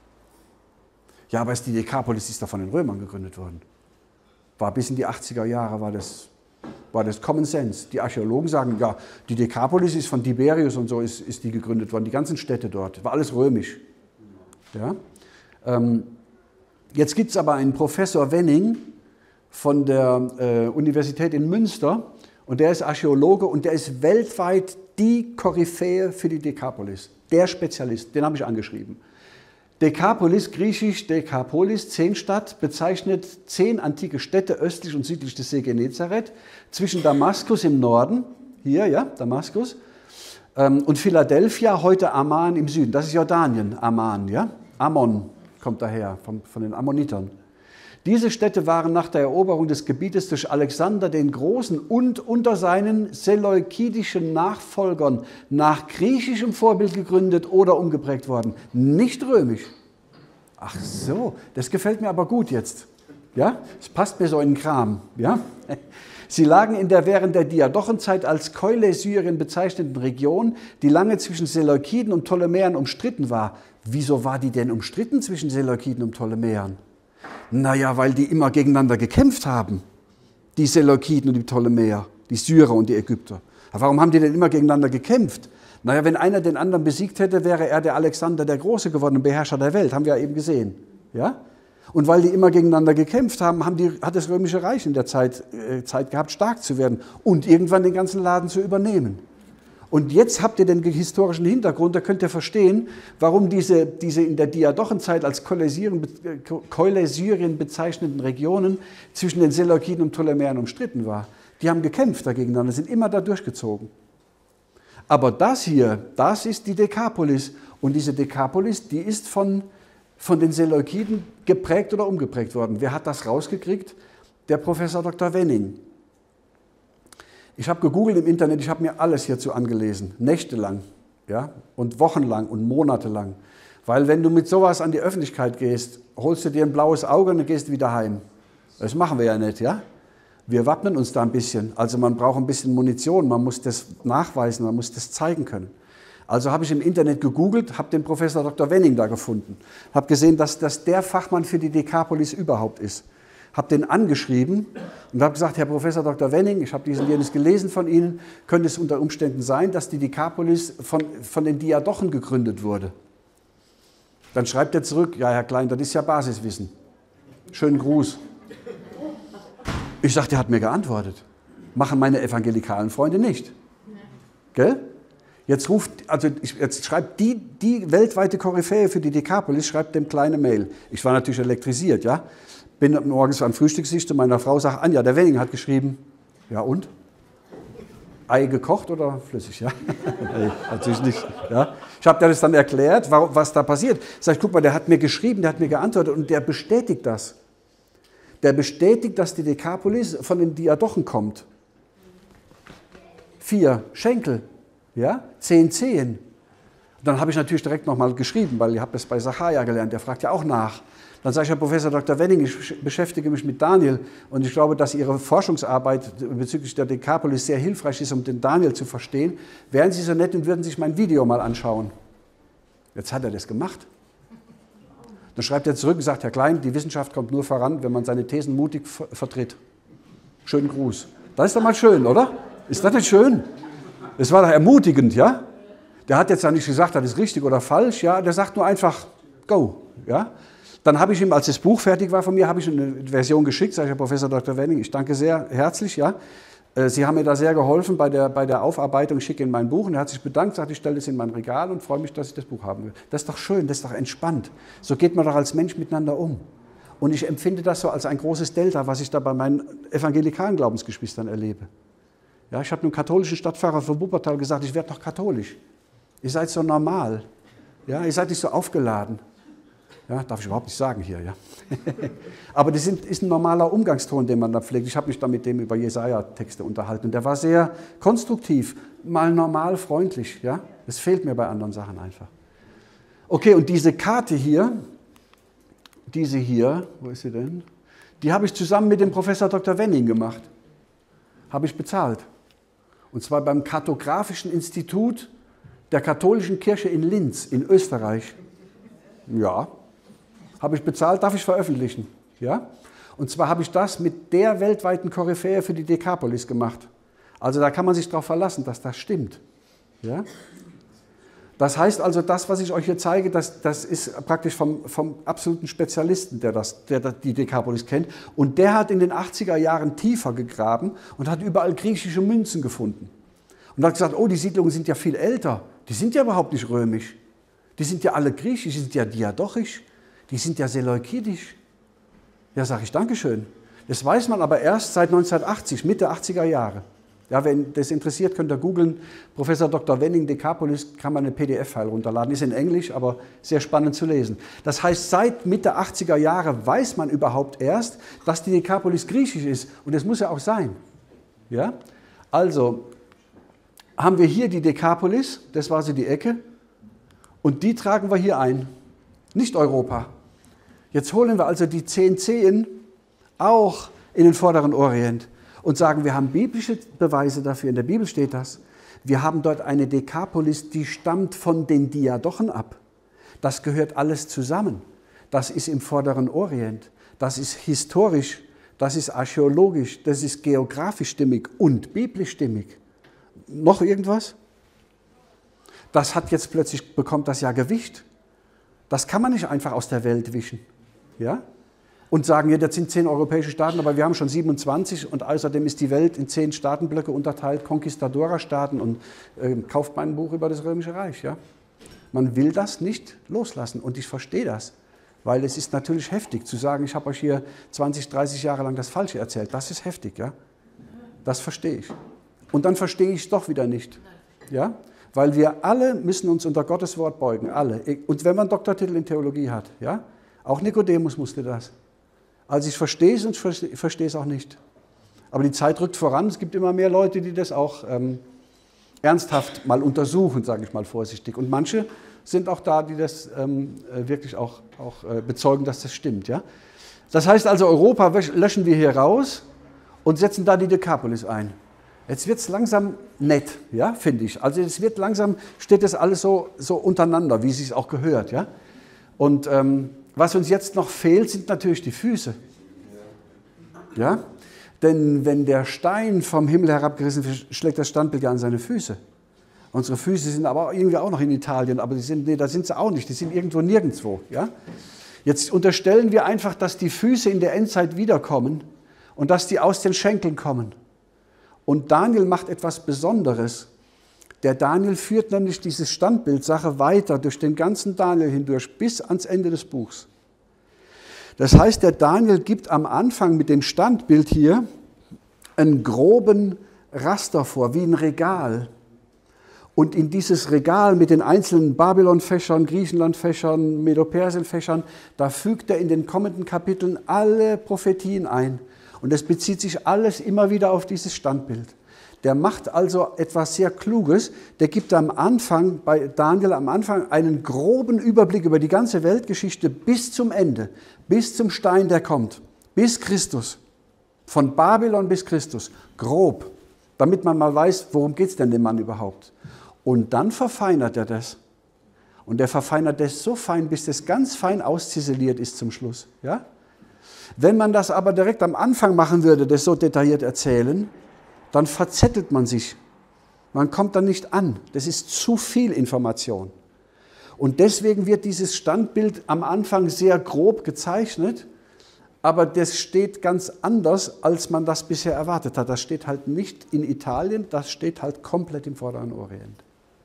Ja, aber die Dekapolis ist doch von den Römern gegründet worden. War bis in die achtziger Jahre, war das, war das Common Sense. Die Archäologen sagen, ja, die Dekapolis ist von Tiberius und so ist, ist die gegründet worden, die ganzen Städte dort. War alles römisch. Ja? Ähm, jetzt gibt es aber einen Professor Wenning von der äh, Universität in Münster und der ist Archäologe und der ist weltweit die Koryphäe für die Dekapolis. Der Spezialist, den habe ich angeschrieben. Dekapolis, griechisch Dekapolis, Zehnstadt, bezeichnet zehn antike Städte östlich und südlich des See Genezareth, zwischen Damaskus im Norden, hier, ja, Damaskus, ähm, und Philadelphia, heute Amman im Süden. Das ist Jordanien, Amman, ja. Ammon kommt daher, von, von den Ammonitern. Diese Städte waren nach der Eroberung des Gebietes durch Alexander den Großen und unter seinen seleukidischen Nachfolgern nach griechischem Vorbild gegründet oder umgeprägt worden. Nicht römisch. Ach so, das gefällt mir aber gut jetzt. Ja, es passt mir so in den Kram. Ja? Sie lagen in der während der Diadochenzeit als Keule Syrien bezeichneten Region, die lange zwischen Seleukiden und Ptolemäern umstritten war. Wieso war die denn umstritten zwischen Seleukiden und Ptolemäern? Naja, weil die immer gegeneinander gekämpft haben, die Seleukiden und die Ptolemäer, die Syrer und die Ägypter. Aber warum haben die denn immer gegeneinander gekämpft? Naja, wenn einer den anderen besiegt hätte, wäre er der Alexander der Große geworden, Beherrscher der Welt, haben wir ja eben gesehen. Ja? Und weil die immer gegeneinander gekämpft haben, haben die, hat das Römische Reich in der Zeit, äh, Zeit gehabt, stark zu werden und irgendwann den ganzen Laden zu übernehmen. Und jetzt habt ihr den historischen Hintergrund, da könnt ihr verstehen, warum diese, diese in der Diadochenzeit als Keule Syrien bezeichneten Regionen zwischen den Seleukiden und Ptolemäern umstritten war. Die haben gekämpft dagegeneinander, sind immer da durchgezogen. Aber das hier, das ist die Dekapolis. Und diese Dekapolis, die ist von, von den Seleukiden geprägt oder umgeprägt worden. Wer hat das rausgekriegt? Der Professor Doktor Wenning. Ich habe gegoogelt im Internet, ich habe mir alles hierzu angelesen, nächtelang, ja, und wochenlang und monatelang. Weil wenn du mit sowas an die Öffentlichkeit gehst, holst du dir ein blaues Auge und dann gehst du wieder heim. Das machen wir ja nicht, ja. Wir wappnen uns da ein bisschen. Also man braucht ein bisschen Munition, man muss das nachweisen, man muss das zeigen können. Also habe ich im Internet gegoogelt, habe den Professor Doktor Wenning da gefunden, habe gesehen, dass das der Fachmann für die Dekapolis überhaupt ist. Habe den angeschrieben und habe gesagt, Herr Professor Doktor Wenning, ich habe diesen jenes gelesen von Ihnen, könnte es unter Umständen sein, dass die Dekapolis von, von den Diadochen gegründet wurde. Dann schreibt er zurück, ja Herr Klein, das ist ja Basiswissen. Schönen Gruß. Ich sagte, er hat mir geantwortet. Machen meine evangelikalen Freunde nicht. Gell? Jetzt ruft, also ich, jetzt schreibt die, die weltweite Koryphäe für die Dekapolis, schreibt dem kleine Mail. Ich war natürlich elektrisiert, ja. Bin morgens am Frühstückstisch zu meiner Frau, sage, Anja, der Wenning hat geschrieben. Ja und? Ei gekocht oder flüssig? Ja? Nee, natürlich nicht. Ja? Ich habe dir das dann erklärt, was da passiert. Sag ich, guck mal, der hat mir geschrieben, der hat mir geantwortet und der bestätigt das. Der bestätigt, dass die Dekapolis von den Diadochen kommt. Vier Schenkel, ja? Zehn Zehen. Dann habe ich natürlich direkt nochmal geschrieben, weil ich habe das bei Sacharja gelernt, der fragt ja auch nach. Dann sage ich, Herr Professor Doktor Wenning, ich beschäftige mich mit Daniel und ich glaube, dass Ihre Forschungsarbeit bezüglich der Dekapolis sehr hilfreich ist, um den Daniel zu verstehen. Wären Sie so nett und würden sich mein Video mal anschauen. Jetzt hat er das gemacht. Dann schreibt er zurück und sagt, Herr Klein, die Wissenschaft kommt nur voran, wenn man seine Thesen mutig vertritt. Schönen Gruß. Das ist doch mal schön, oder? Ist das nicht schön? Das war doch ermutigend, ja? Der hat jetzt ja nicht gesagt, das ist richtig oder falsch, ja? Der sagt nur einfach, go, ja? Dann habe ich ihm, als das Buch fertig war von mir, habe ich eine Version geschickt, sage ich, Herr Professor Doktor Wenning, ich danke sehr herzlich, ja. Sie haben mir da sehr geholfen bei der, bei der Aufarbeitung. Ich schicke Ihnen mein Buch und er hat sich bedankt, sagt, ich stelle es in mein Regal und freue mich, dass ich das Buch haben will. Das ist doch schön, das ist doch entspannt. So geht man doch als Mensch miteinander um. Und ich empfinde das so als ein großes Delta, was ich da bei meinen evangelikalen Glaubensgeschwistern erlebe. Ja, ich habe einem katholischen Stadtpfarrer von Wuppertal gesagt, ich werde doch katholisch. Ihr seid so normal. Ja, ihr seid nicht so aufgeladen. Ja, darf ich überhaupt nicht sagen hier, ja. Aber das sind, ist ein normaler Umgangston, den man da pflegt. Ich habe mich da mit dem über Jesaja-Texte unterhalten. Und der war sehr konstruktiv, mal normal freundlich. Ja? Das fehlt mir bei anderen Sachen einfach. Okay, und diese Karte hier, diese hier, wo ist sie denn? Die habe ich zusammen mit dem Professor Doktor Wenning gemacht. Habe ich bezahlt. Und zwar beim Kartografischen Institut der Katholischen Kirche in Linz in Österreich. Ja. Habe ich bezahlt, darf ich veröffentlichen. Ja? Und zwar habe ich das mit der weltweiten Koryphäe für die Dekapolis gemacht. Also da kann man sich darauf verlassen, dass das stimmt. Ja? Das heißt also, das, was ich euch hier zeige, das, das ist praktisch vom, vom absoluten Spezialisten, der, das, der die Dekapolis kennt. Und der hat in den achtziger Jahren tiefer gegraben und hat überall griechische Münzen gefunden. Und hat gesagt, oh, die Siedlungen sind ja viel älter. Die sind ja überhaupt nicht römisch. Die sind ja alle griechisch, die sind ja diadochisch. Die sind ja seleukidisch. Ja, sage ich, Dankeschön. Das weiß man aber erst seit neunzehnhundertachtzig, Mitte achtziger Jahre. Ja, wenn das interessiert, könnt ihr googeln. Professor Doktor Wenning, Dekapolis, kann man eine P D F-File runterladen. Ist in Englisch, aber sehr spannend zu lesen. Das heißt, seit Mitte achtziger Jahre weiß man überhaupt erst, dass die Dekapolis griechisch ist. Und das muss ja auch sein. Ja? Also haben wir hier die Dekapolis, das war so die Ecke. Und die tragen wir hier ein. Nicht Europa. Jetzt holen wir also die zehn Zehen auch in den Vorderen Orient und sagen, wir haben biblische Beweise dafür, in der Bibel steht das. Wir haben dort eine Dekapolis, die stammt von den Diadochen ab. Das gehört alles zusammen. Das ist im Vorderen Orient. Das ist historisch, das ist archäologisch, das ist geografisch stimmig und biblisch stimmig. Noch irgendwas? Das hat jetzt plötzlich, bekommt das ja Gewicht. Das kann man nicht einfach aus der Welt wischen. Ja? Und sagen, ja, das sind zehn europäische Staaten, aber wir haben schon siebenundzwanzig und außerdem ist die Welt in zehn Staatenblöcke unterteilt, Conquistadora-Staaten und äh, kauft mein Buch über das Römische Reich. Ja? Man will das nicht loslassen und ich verstehe das, weil es ist natürlich heftig zu sagen, ich habe euch hier zwanzig, dreißig Jahre lang das Falsche erzählt. Das ist heftig, ja? Das verstehe ich. Und dann verstehe ich es doch wieder nicht. Ja? Weil wir alle müssen uns unter Gottes Wort beugen, alle. Und wenn man einen Doktortitel in Theologie hat, ja, auch Nikodemus musste das. Also ich verstehe es und ich verstehe es auch nicht. Aber die Zeit rückt voran, es gibt immer mehr Leute, die das auch ähm, ernsthaft mal untersuchen, sage ich mal vorsichtig. Und manche sind auch da, die das ähm, wirklich auch, auch äh, bezeugen, dass das stimmt. Ja? Das heißt also, Europa löschen wir hier raus und setzen da die Dekapolis ein. Jetzt wird es langsam nett, ja, finde ich. Also es wird langsam, steht das alles so, so untereinander, wie es sich auch gehört. Ja? Und ähm, was uns jetzt noch fehlt, sind natürlich die Füße. Ja? Denn wenn der Stein vom Himmel herabgerissen wird, schlägt das Standbild ja an seine Füße. Unsere Füße sind aber irgendwie auch noch in Italien, aber die sind, nee, da sind sie auch nicht, die sind irgendwo nirgendwo. Ja? Jetzt unterstellen wir einfach, dass die Füße in der Endzeit wiederkommen und dass die aus den Schenkeln kommen. Und Daniel macht etwas Besonderes. Der Daniel führt nämlich diese Standbildsache weiter durch den ganzen Daniel hindurch bis ans Ende des Buchs. Das heißt, der Daniel gibt am Anfang mit dem Standbild hier einen groben Raster vor, wie ein Regal. Und in dieses Regal mit den einzelnen Babylon-Fächern, Griechenland-Fächern, Medo-Persien-Fächern, da fügt er in den kommenden Kapiteln alle Prophetien ein. Und es bezieht sich alles immer wieder auf dieses Standbild. Der macht also etwas sehr Kluges. Der gibt am Anfang, bei Daniel am Anfang, einen groben Überblick über die ganze Weltgeschichte bis zum Ende, bis zum Stein, der kommt, bis Christus. Von Babylon bis Christus, grob, damit man mal weiß, worum geht es denn dem Mann überhaupt. Und dann verfeinert er das. Und er verfeinert das so fein, bis das ganz fein ausziseliert ist zum Schluss. Ja? Wenn man das aber direkt am Anfang machen würde, das so detailliert erzählen, dann verzettelt man sich. Man kommt dann nicht an. Das ist zu viel Information. Und deswegen wird dieses Standbild am Anfang sehr grob gezeichnet, aber das steht ganz anders, als man das bisher erwartet hat. Das steht halt nicht in Italien, das steht halt komplett im Vorderen Orient.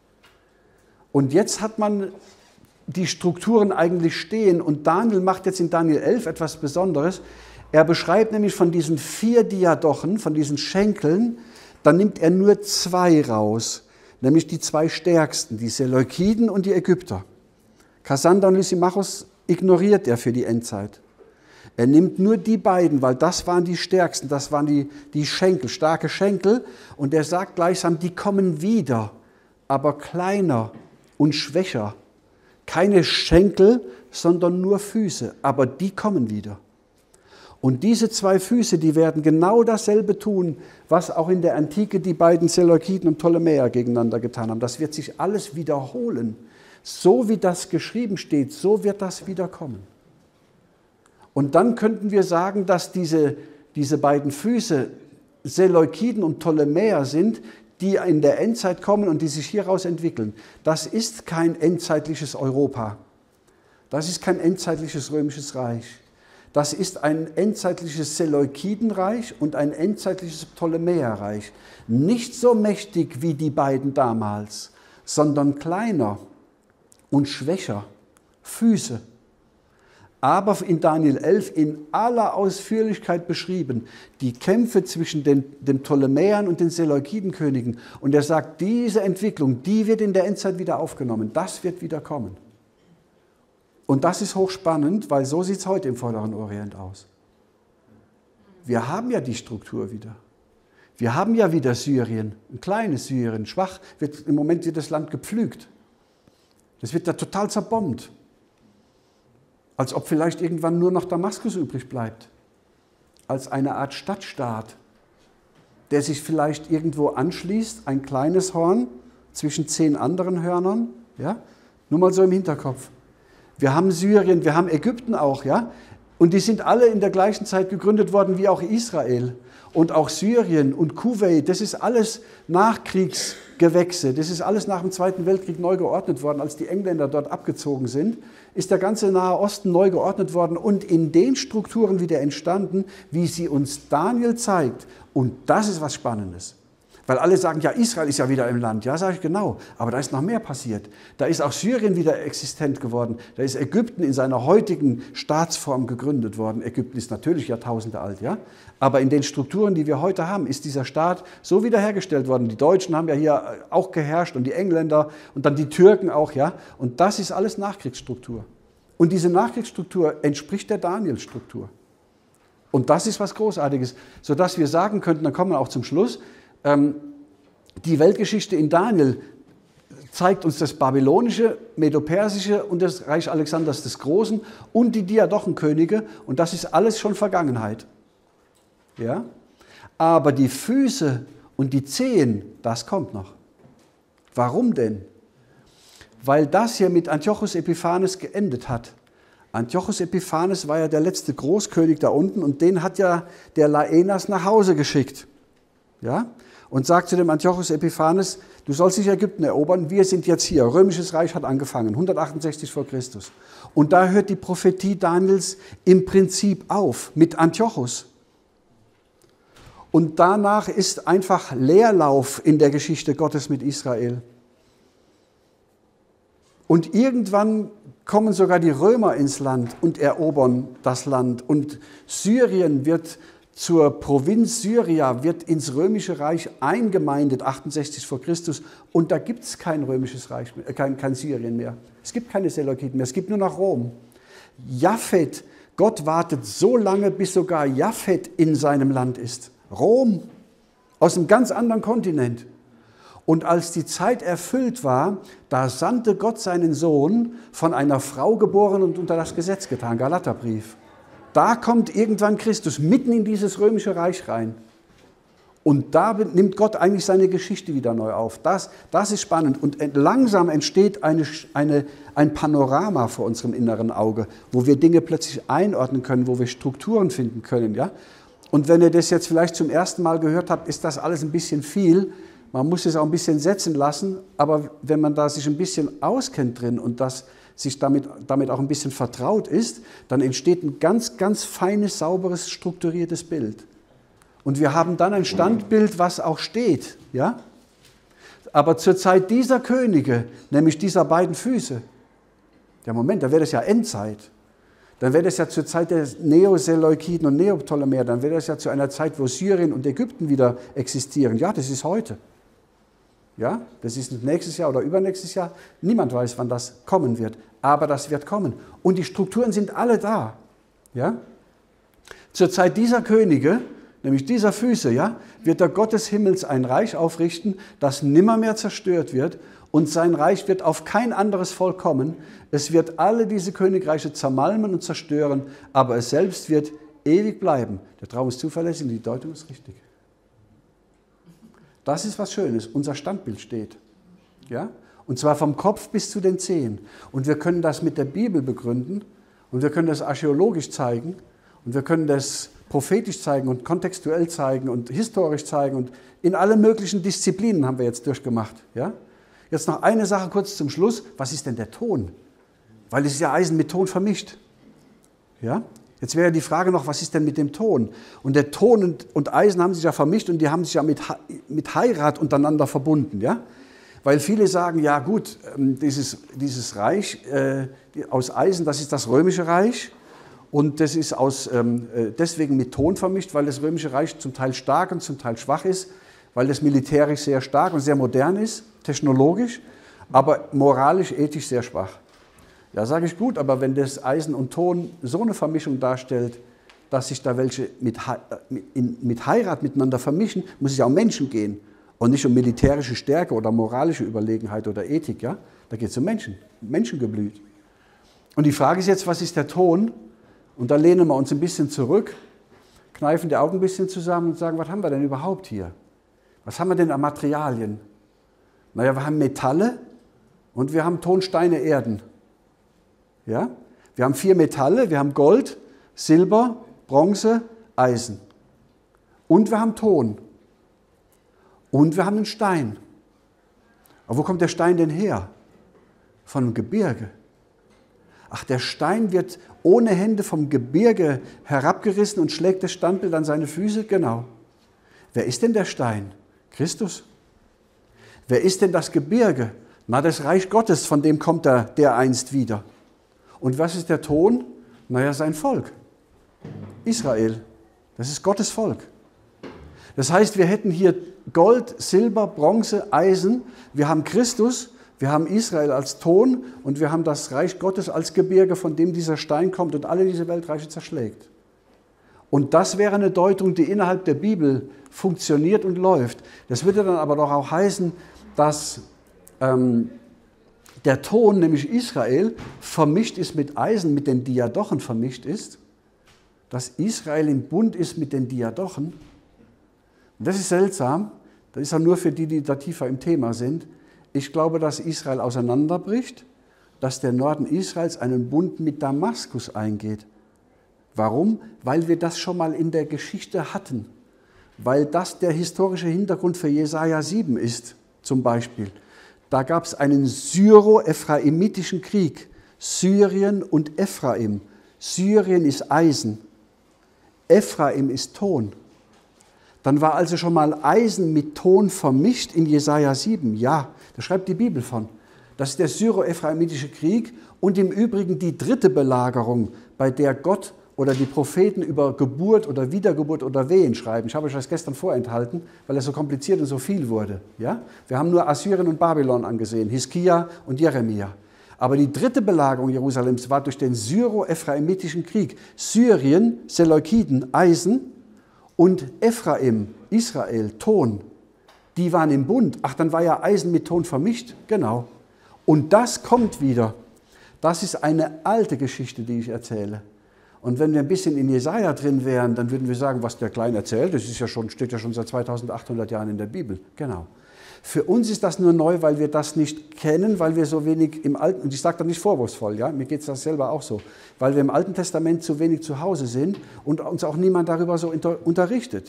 Und jetzt hat man die Strukturen eigentlich stehen und Daniel macht jetzt in Daniel elf etwas Besonderes. Er beschreibt nämlich von diesen vier Diadochen, von diesen Schenkeln, dann nimmt er nur zwei raus, nämlich die zwei stärksten, die Seleukiden und die Ägypter. Kassander und Lysimachos ignoriert er für die Endzeit. Er nimmt nur die beiden, weil das waren die stärksten, das waren die, die Schenkel, starke Schenkel. Und er sagt gleichsam, die kommen wieder, aber kleiner und schwächer. Keine Schenkel, sondern nur Füße, aber die kommen wieder. Und diese zwei Füße, die werden genau dasselbe tun, was auch in der Antike die beiden Seleukiden und Ptolemäer gegeneinander getan haben. Das wird sich alles wiederholen. So wie das geschrieben steht, so wird das wiederkommen. Und dann könnten wir sagen, dass diese, diese beiden Füße Seleukiden und Ptolemäer sind, die in der Endzeit kommen und die sich hieraus entwickeln. Das ist kein endzeitliches Europa. Das ist kein endzeitliches römisches Reich. Das ist ein endzeitliches Seleukidenreich und ein endzeitliches Ptolemäerreich. Nicht so mächtig wie die beiden damals, sondern kleiner und schwächer. Füße. Aber in Daniel elf in aller Ausführlichkeit beschrieben, die Kämpfe zwischen den, den Ptolemäern und den Seleukidenkönigen. Und er sagt, diese Entwicklung, die wird in der Endzeit wieder aufgenommen. Das wird wieder kommen. Und das ist hochspannend, weil so sieht es heute im Vorderen Orient aus. Wir haben ja die Struktur wieder. Wir haben ja wieder Syrien, ein kleines Syrien, schwach. Wird, im Moment wird das Land gepflügt. Das wird da total zerbombt. Als ob vielleicht irgendwann nur noch Damaskus übrig bleibt. Als eine Art Stadtstaat, der sich vielleicht irgendwo anschließt, ein kleines Horn zwischen zehn anderen Hörnern. Ja? Nur mal so im Hinterkopf. Wir haben Syrien, wir haben Ägypten auch. Ja? Und die sind alle in der gleichen Zeit gegründet worden wie auch Israel. Und auch Syrien und Kuwait, das ist alles Nachkriegsgewächse. Das ist alles nach dem Zweiten Weltkrieg neu geordnet worden. Als die Engländer dort abgezogen sind, ist der ganze Nahe Osten neu geordnet worden und in den Strukturen wieder entstanden, wie sie uns Daniel zeigt. Und das ist was Spannendes. Weil alle sagen, ja, Israel ist ja wieder im Land. Ja, sage ich genau. Aber da ist noch mehr passiert. Da ist auch Syrien wieder existent geworden. Da ist Ägypten in seiner heutigen Staatsform gegründet worden. Ägypten ist natürlich Jahrtausende alt, ja. Aber in den Strukturen, die wir heute haben, ist dieser Staat so wiederhergestellt worden. Die Deutschen haben ja hier auch geherrscht und die Engländer und dann die Türken auch, ja. Und das ist alles Nachkriegsstruktur. Und diese Nachkriegsstruktur entspricht der Daniel-Struktur. Und das ist was Großartiges, sodass wir sagen könnten, dann kommen wir auch zum Schluss, die Weltgeschichte in Daniel zeigt uns das babylonische, medopersische und das Reich Alexanders des Großen und die Diadochenkönige und das ist alles schon Vergangenheit. Ja? Aber die Füße und die Zehen, das kommt noch. Warum denn? Weil das hier mit Antiochus Epiphanes geendet hat. Antiochus Epiphanes war ja der letzte Großkönig da unten und den hat ja der Laenas nach Hause geschickt. Ja? Und sagt zu dem Antiochus Epiphanes, du sollst nicht Ägypten erobern, wir sind jetzt hier. Römisches Reich hat angefangen, hundertachtundsechzig vor Christus. Und da hört die Prophetie Daniels im Prinzip auf, mit Antiochus. Und danach ist einfach Leerlauf in der Geschichte Gottes mit Israel. Und irgendwann kommen sogar die Römer ins Land und erobern das Land. Und Syrien wird zur Provinz Syria, wird ins Römische Reich eingemeindet, achtundsechzig vor Christus. Und da gibt es kein römisches Reich, mehr, kein, kein Syrien mehr. Es gibt keine Seleukiden mehr, es gibt nur noch Rom. Japhet, Gott wartet so lange, bis sogar Japhet in seinem Land ist. Rom, aus einem ganz anderen Kontinent. Und als die Zeit erfüllt war, da sandte Gott seinen Sohn, von einer Frau geboren und unter das Gesetz getan, Galaterbrief. Da kommt irgendwann Christus mitten in dieses römische Reich rein. Und da nimmt Gott eigentlich seine Geschichte wieder neu auf. Das, das ist spannend. Und langsam entsteht eine, eine, ein Panorama vor unserem inneren Auge, wo wir Dinge plötzlich einordnen können, wo wir Strukturen finden können. Ja? Und wenn ihr das jetzt vielleicht zum ersten Mal gehört habt, ist das alles ein bisschen viel. Man muss es auch ein bisschen setzen lassen. Aber wenn man da sich ein bisschen auskennt drin und das sich damit, damit auch ein bisschen vertraut ist, dann entsteht ein ganz, ganz feines, sauberes, strukturiertes Bild. Und wir haben dann ein Standbild, was auch steht. Ja? Aber zur Zeit dieser Könige, nämlich dieser beiden Füße, ja Moment, da wäre das ja Endzeit. Dann wäre das ja zur Zeit der Neoseleukiden und Neoptolemäer, dann wäre das ja zu einer Zeit, wo Syrien und Ägypten wieder existieren. Ja, das ist heute. Ja, das ist nächstes Jahr oder übernächstes Jahr. Niemand weiß, wann das kommen wird, aber das wird kommen. Und die Strukturen sind alle da. Ja? Zur Zeit dieser Könige, nämlich dieser Füße, ja, wird der Gott des Himmels ein Reich aufrichten, das nimmermehr zerstört wird, und sein Reich wird auf kein anderes Volk kommen. Es wird alle diese Königreiche zermalmen und zerstören, aber es selbst wird ewig bleiben. Der Traum ist zuverlässig und die Deutung ist richtig. Das ist was Schönes. Unser Standbild steht. Ja? Und zwar vom Kopf bis zu den Zehen. Und wir können das mit der Bibel begründen und wir können das archäologisch zeigen und wir können das prophetisch zeigen und kontextuell zeigen und historisch zeigen und in alle möglichen Disziplinen haben wir jetzt durchgemacht. Ja? Jetzt noch eine Sache kurz zum Schluss. Was ist denn der Ton? Weil es ist ja Eisen mit Ton vermischt. Ja? Jetzt wäre die Frage noch, was ist denn mit dem Ton? Und der Ton und, und Eisen haben sich ja vermischt und die haben sich ja mit, mit Heirat untereinander verbunden. Ja? Weil viele sagen, ja gut, dieses, dieses Reich äh, aus Eisen, das ist das römische Reich. Und das ist aus, ähm, deswegen mit Ton vermischt, weil das römische Reich zum Teil stark und zum Teil schwach ist, weil das militärisch sehr stark und sehr modern ist, technologisch, aber moralisch, ethisch sehr schwach. Ja, sage ich gut, aber wenn das Eisen und Ton so eine Vermischung darstellt, dass sich da welche mit, mit, mit Heirat miteinander vermischen, muss es ja um Menschen gehen und nicht um militärische Stärke oder moralische Überlegenheit oder Ethik. Ja? Da geht es um Menschen, Menschengeblüt. Und die Frage ist jetzt, was ist der Ton? Und da lehnen wir uns ein bisschen zurück, kneifen die Augen ein bisschen zusammen und sagen, was haben wir denn überhaupt hier? Was haben wir denn an Materialien? Naja, wir haben Metalle und wir haben Tonsteine, Erden. Ja? Wir haben vier Metalle, wir haben Gold, Silber, Bronze, Eisen. Und wir haben Ton. Und wir haben einen Stein. Aber wo kommt der Stein denn her? Von einem Gebirge. Ach, der Stein wird ohne Hände vom Gebirge herabgerissen und schlägt das Standbild an seine Füße? Genau. Wer ist denn der Stein? Christus. Wer ist denn das Gebirge? Na, das Reich Gottes, von dem kommt er dereinst wieder. Und was ist der Ton? Naja, sein Volk. Israel. Das ist Gottes Volk. Das heißt, wir hätten hier Gold, Silber, Bronze, Eisen. Wir haben Christus, wir haben Israel als Ton und wir haben das Reich Gottes als Gebirge, von dem dieser Stein kommt und alle diese Weltreiche zerschlägt. Und das wäre eine Deutung, die innerhalb der Bibel funktioniert und läuft. Das würde dann aber doch auch heißen, dass ähm, der Ton, nämlich Israel, vermischt ist mit Eisen, mit den Diadochen vermischt ist, dass Israel im Bund ist mit den Diadochen. Und das ist seltsam, das ist ja nur für die, die da tiefer im Thema sind. Ich glaube, dass Israel auseinanderbricht, dass der Norden Israels einen Bund mit Damaskus eingeht. Warum? Weil wir das schon mal in der Geschichte hatten. Weil das der historische Hintergrund für Jesaja sieben ist, zum Beispiel. Da gab es einen syro-ephraimitischen Krieg. Syrien und Ephraim. Syrien ist Eisen. Ephraim ist Ton. Dann war also schon mal Eisen mit Ton vermischt in Jesaja sieben. Ja, da schreibt die Bibel von. Das ist der syro-ephraimische Krieg und im Übrigen die dritte Belagerung, bei der Gott oder die Propheten über Geburt oder Wiedergeburt oder Wehen schreiben. Ich habe euch das gestern vorenthalten, weil es so kompliziert und so viel wurde. Ja? Wir haben nur Assyrien und Babylon angesehen, Hiskia und Jeremia. Aber die dritte Belagerung Jerusalems war durch den syro-ephraimitischen Krieg. Syrien, Seleukiden, Eisen und Ephraim, Israel, Ton. Die waren im Bund. Ach, dann war ja Eisen mit Ton vermischt. Genau. Und das kommt wieder. Das ist eine alte Geschichte, die ich erzähle. Und wenn wir ein bisschen in Jesaja drin wären, dann würden wir sagen, was der Klein erzählt, das ist ja schon, steht ja schon seit zweitausendachthundert Jahren in der Bibel. Genau. Für uns ist das nur neu, weil wir das nicht kennen, weil wir so wenig im Alten, und ich sage das nicht vorwurfsvoll, ja, mir geht es das selber auch so, weil wir im Alten Testament zu wenig zu Hause sind und uns auch niemand darüber so unterrichtet.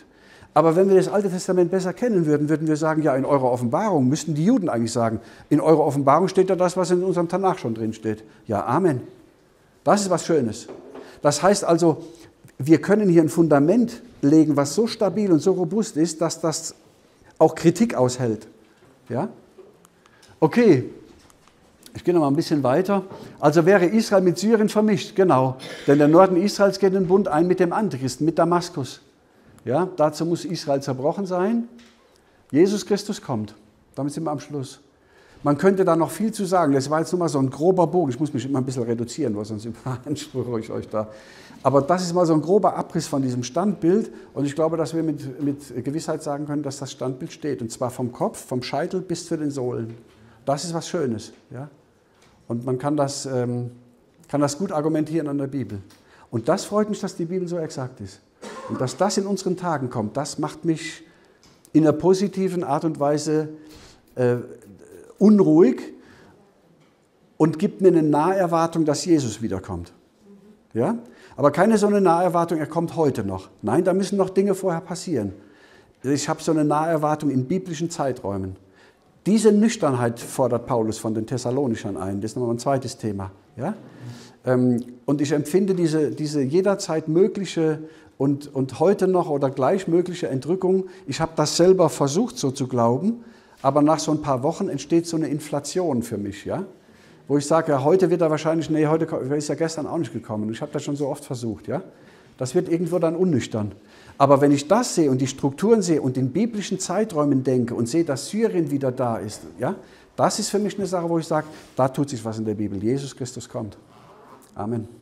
Aber wenn wir das Alte Testament besser kennen würden, würden wir sagen, ja, in eurer Offenbarung, müssten die Juden eigentlich sagen, in eurer Offenbarung steht ja das, was in unserem Tanach schon drin steht. Ja, Amen. Das ist was Schönes. Das heißt also, wir können hier ein Fundament legen, was so stabil und so robust ist, dass das auch Kritik aushält. Ja? Okay, ich gehe noch mal ein bisschen weiter. Also wäre Israel mit Syrien vermischt, genau. Denn der Norden Israels geht in den Bund ein mit dem Antichristen, mit Damaskus. Ja, dazu muss Israel zerbrochen sein. Jesus Christus kommt. Damit sind wir am Schluss. Man könnte da noch viel zu sagen. Das war jetzt nur mal so ein grober Bogen. Ich muss mich immer ein bisschen reduzieren, weil sonst überanspruche ich euch da. Aber das ist mal so ein grober Abriss von diesem Standbild. Und ich glaube, dass wir mit, mit Gewissheit sagen können, dass das Standbild steht. Und zwar vom Kopf, vom Scheitel bis zu den Sohlen. Das ist was Schönes. Ja? Und man kann das, ähm, kann das gut argumentieren an der Bibel. Und das freut mich, dass die Bibel so exakt ist. Und dass das in unseren Tagen kommt, das macht mich in einer positiven Art und Weise äh, unruhig und gibt mir eine Naherwartung, dass Jesus wiederkommt. Ja? Aber keine so eine Naherwartung, er kommt heute noch. Nein, da müssen noch Dinge vorher passieren. Ich habe so eine Naherwartung in biblischen Zeiträumen. Diese Nüchternheit fordert Paulus von den Thessalonichern ein. Das ist nochmal ein zweites Thema. Ja? Ähm, und ich empfinde diese, diese jederzeit mögliche Und, und heute noch oder gleich mögliche Entrückung, ich habe das selber versucht so zu glauben, aber nach so ein paar Wochen entsteht so eine Inflation für mich, ja? Wo ich sage, ja, heute wird er wahrscheinlich, nee, heute ist er gestern auch nicht gekommen. Ich habe das schon so oft versucht, ja? Das wird irgendwo dann unnüchtern. Aber wenn ich das sehe und die Strukturen sehe und in biblischen Zeiträumen denke und sehe, dass Syrien wieder da ist, ja? Das ist für mich eine Sache, wo ich sage, da tut sich was in der Bibel. Jesus Christus kommt. Amen.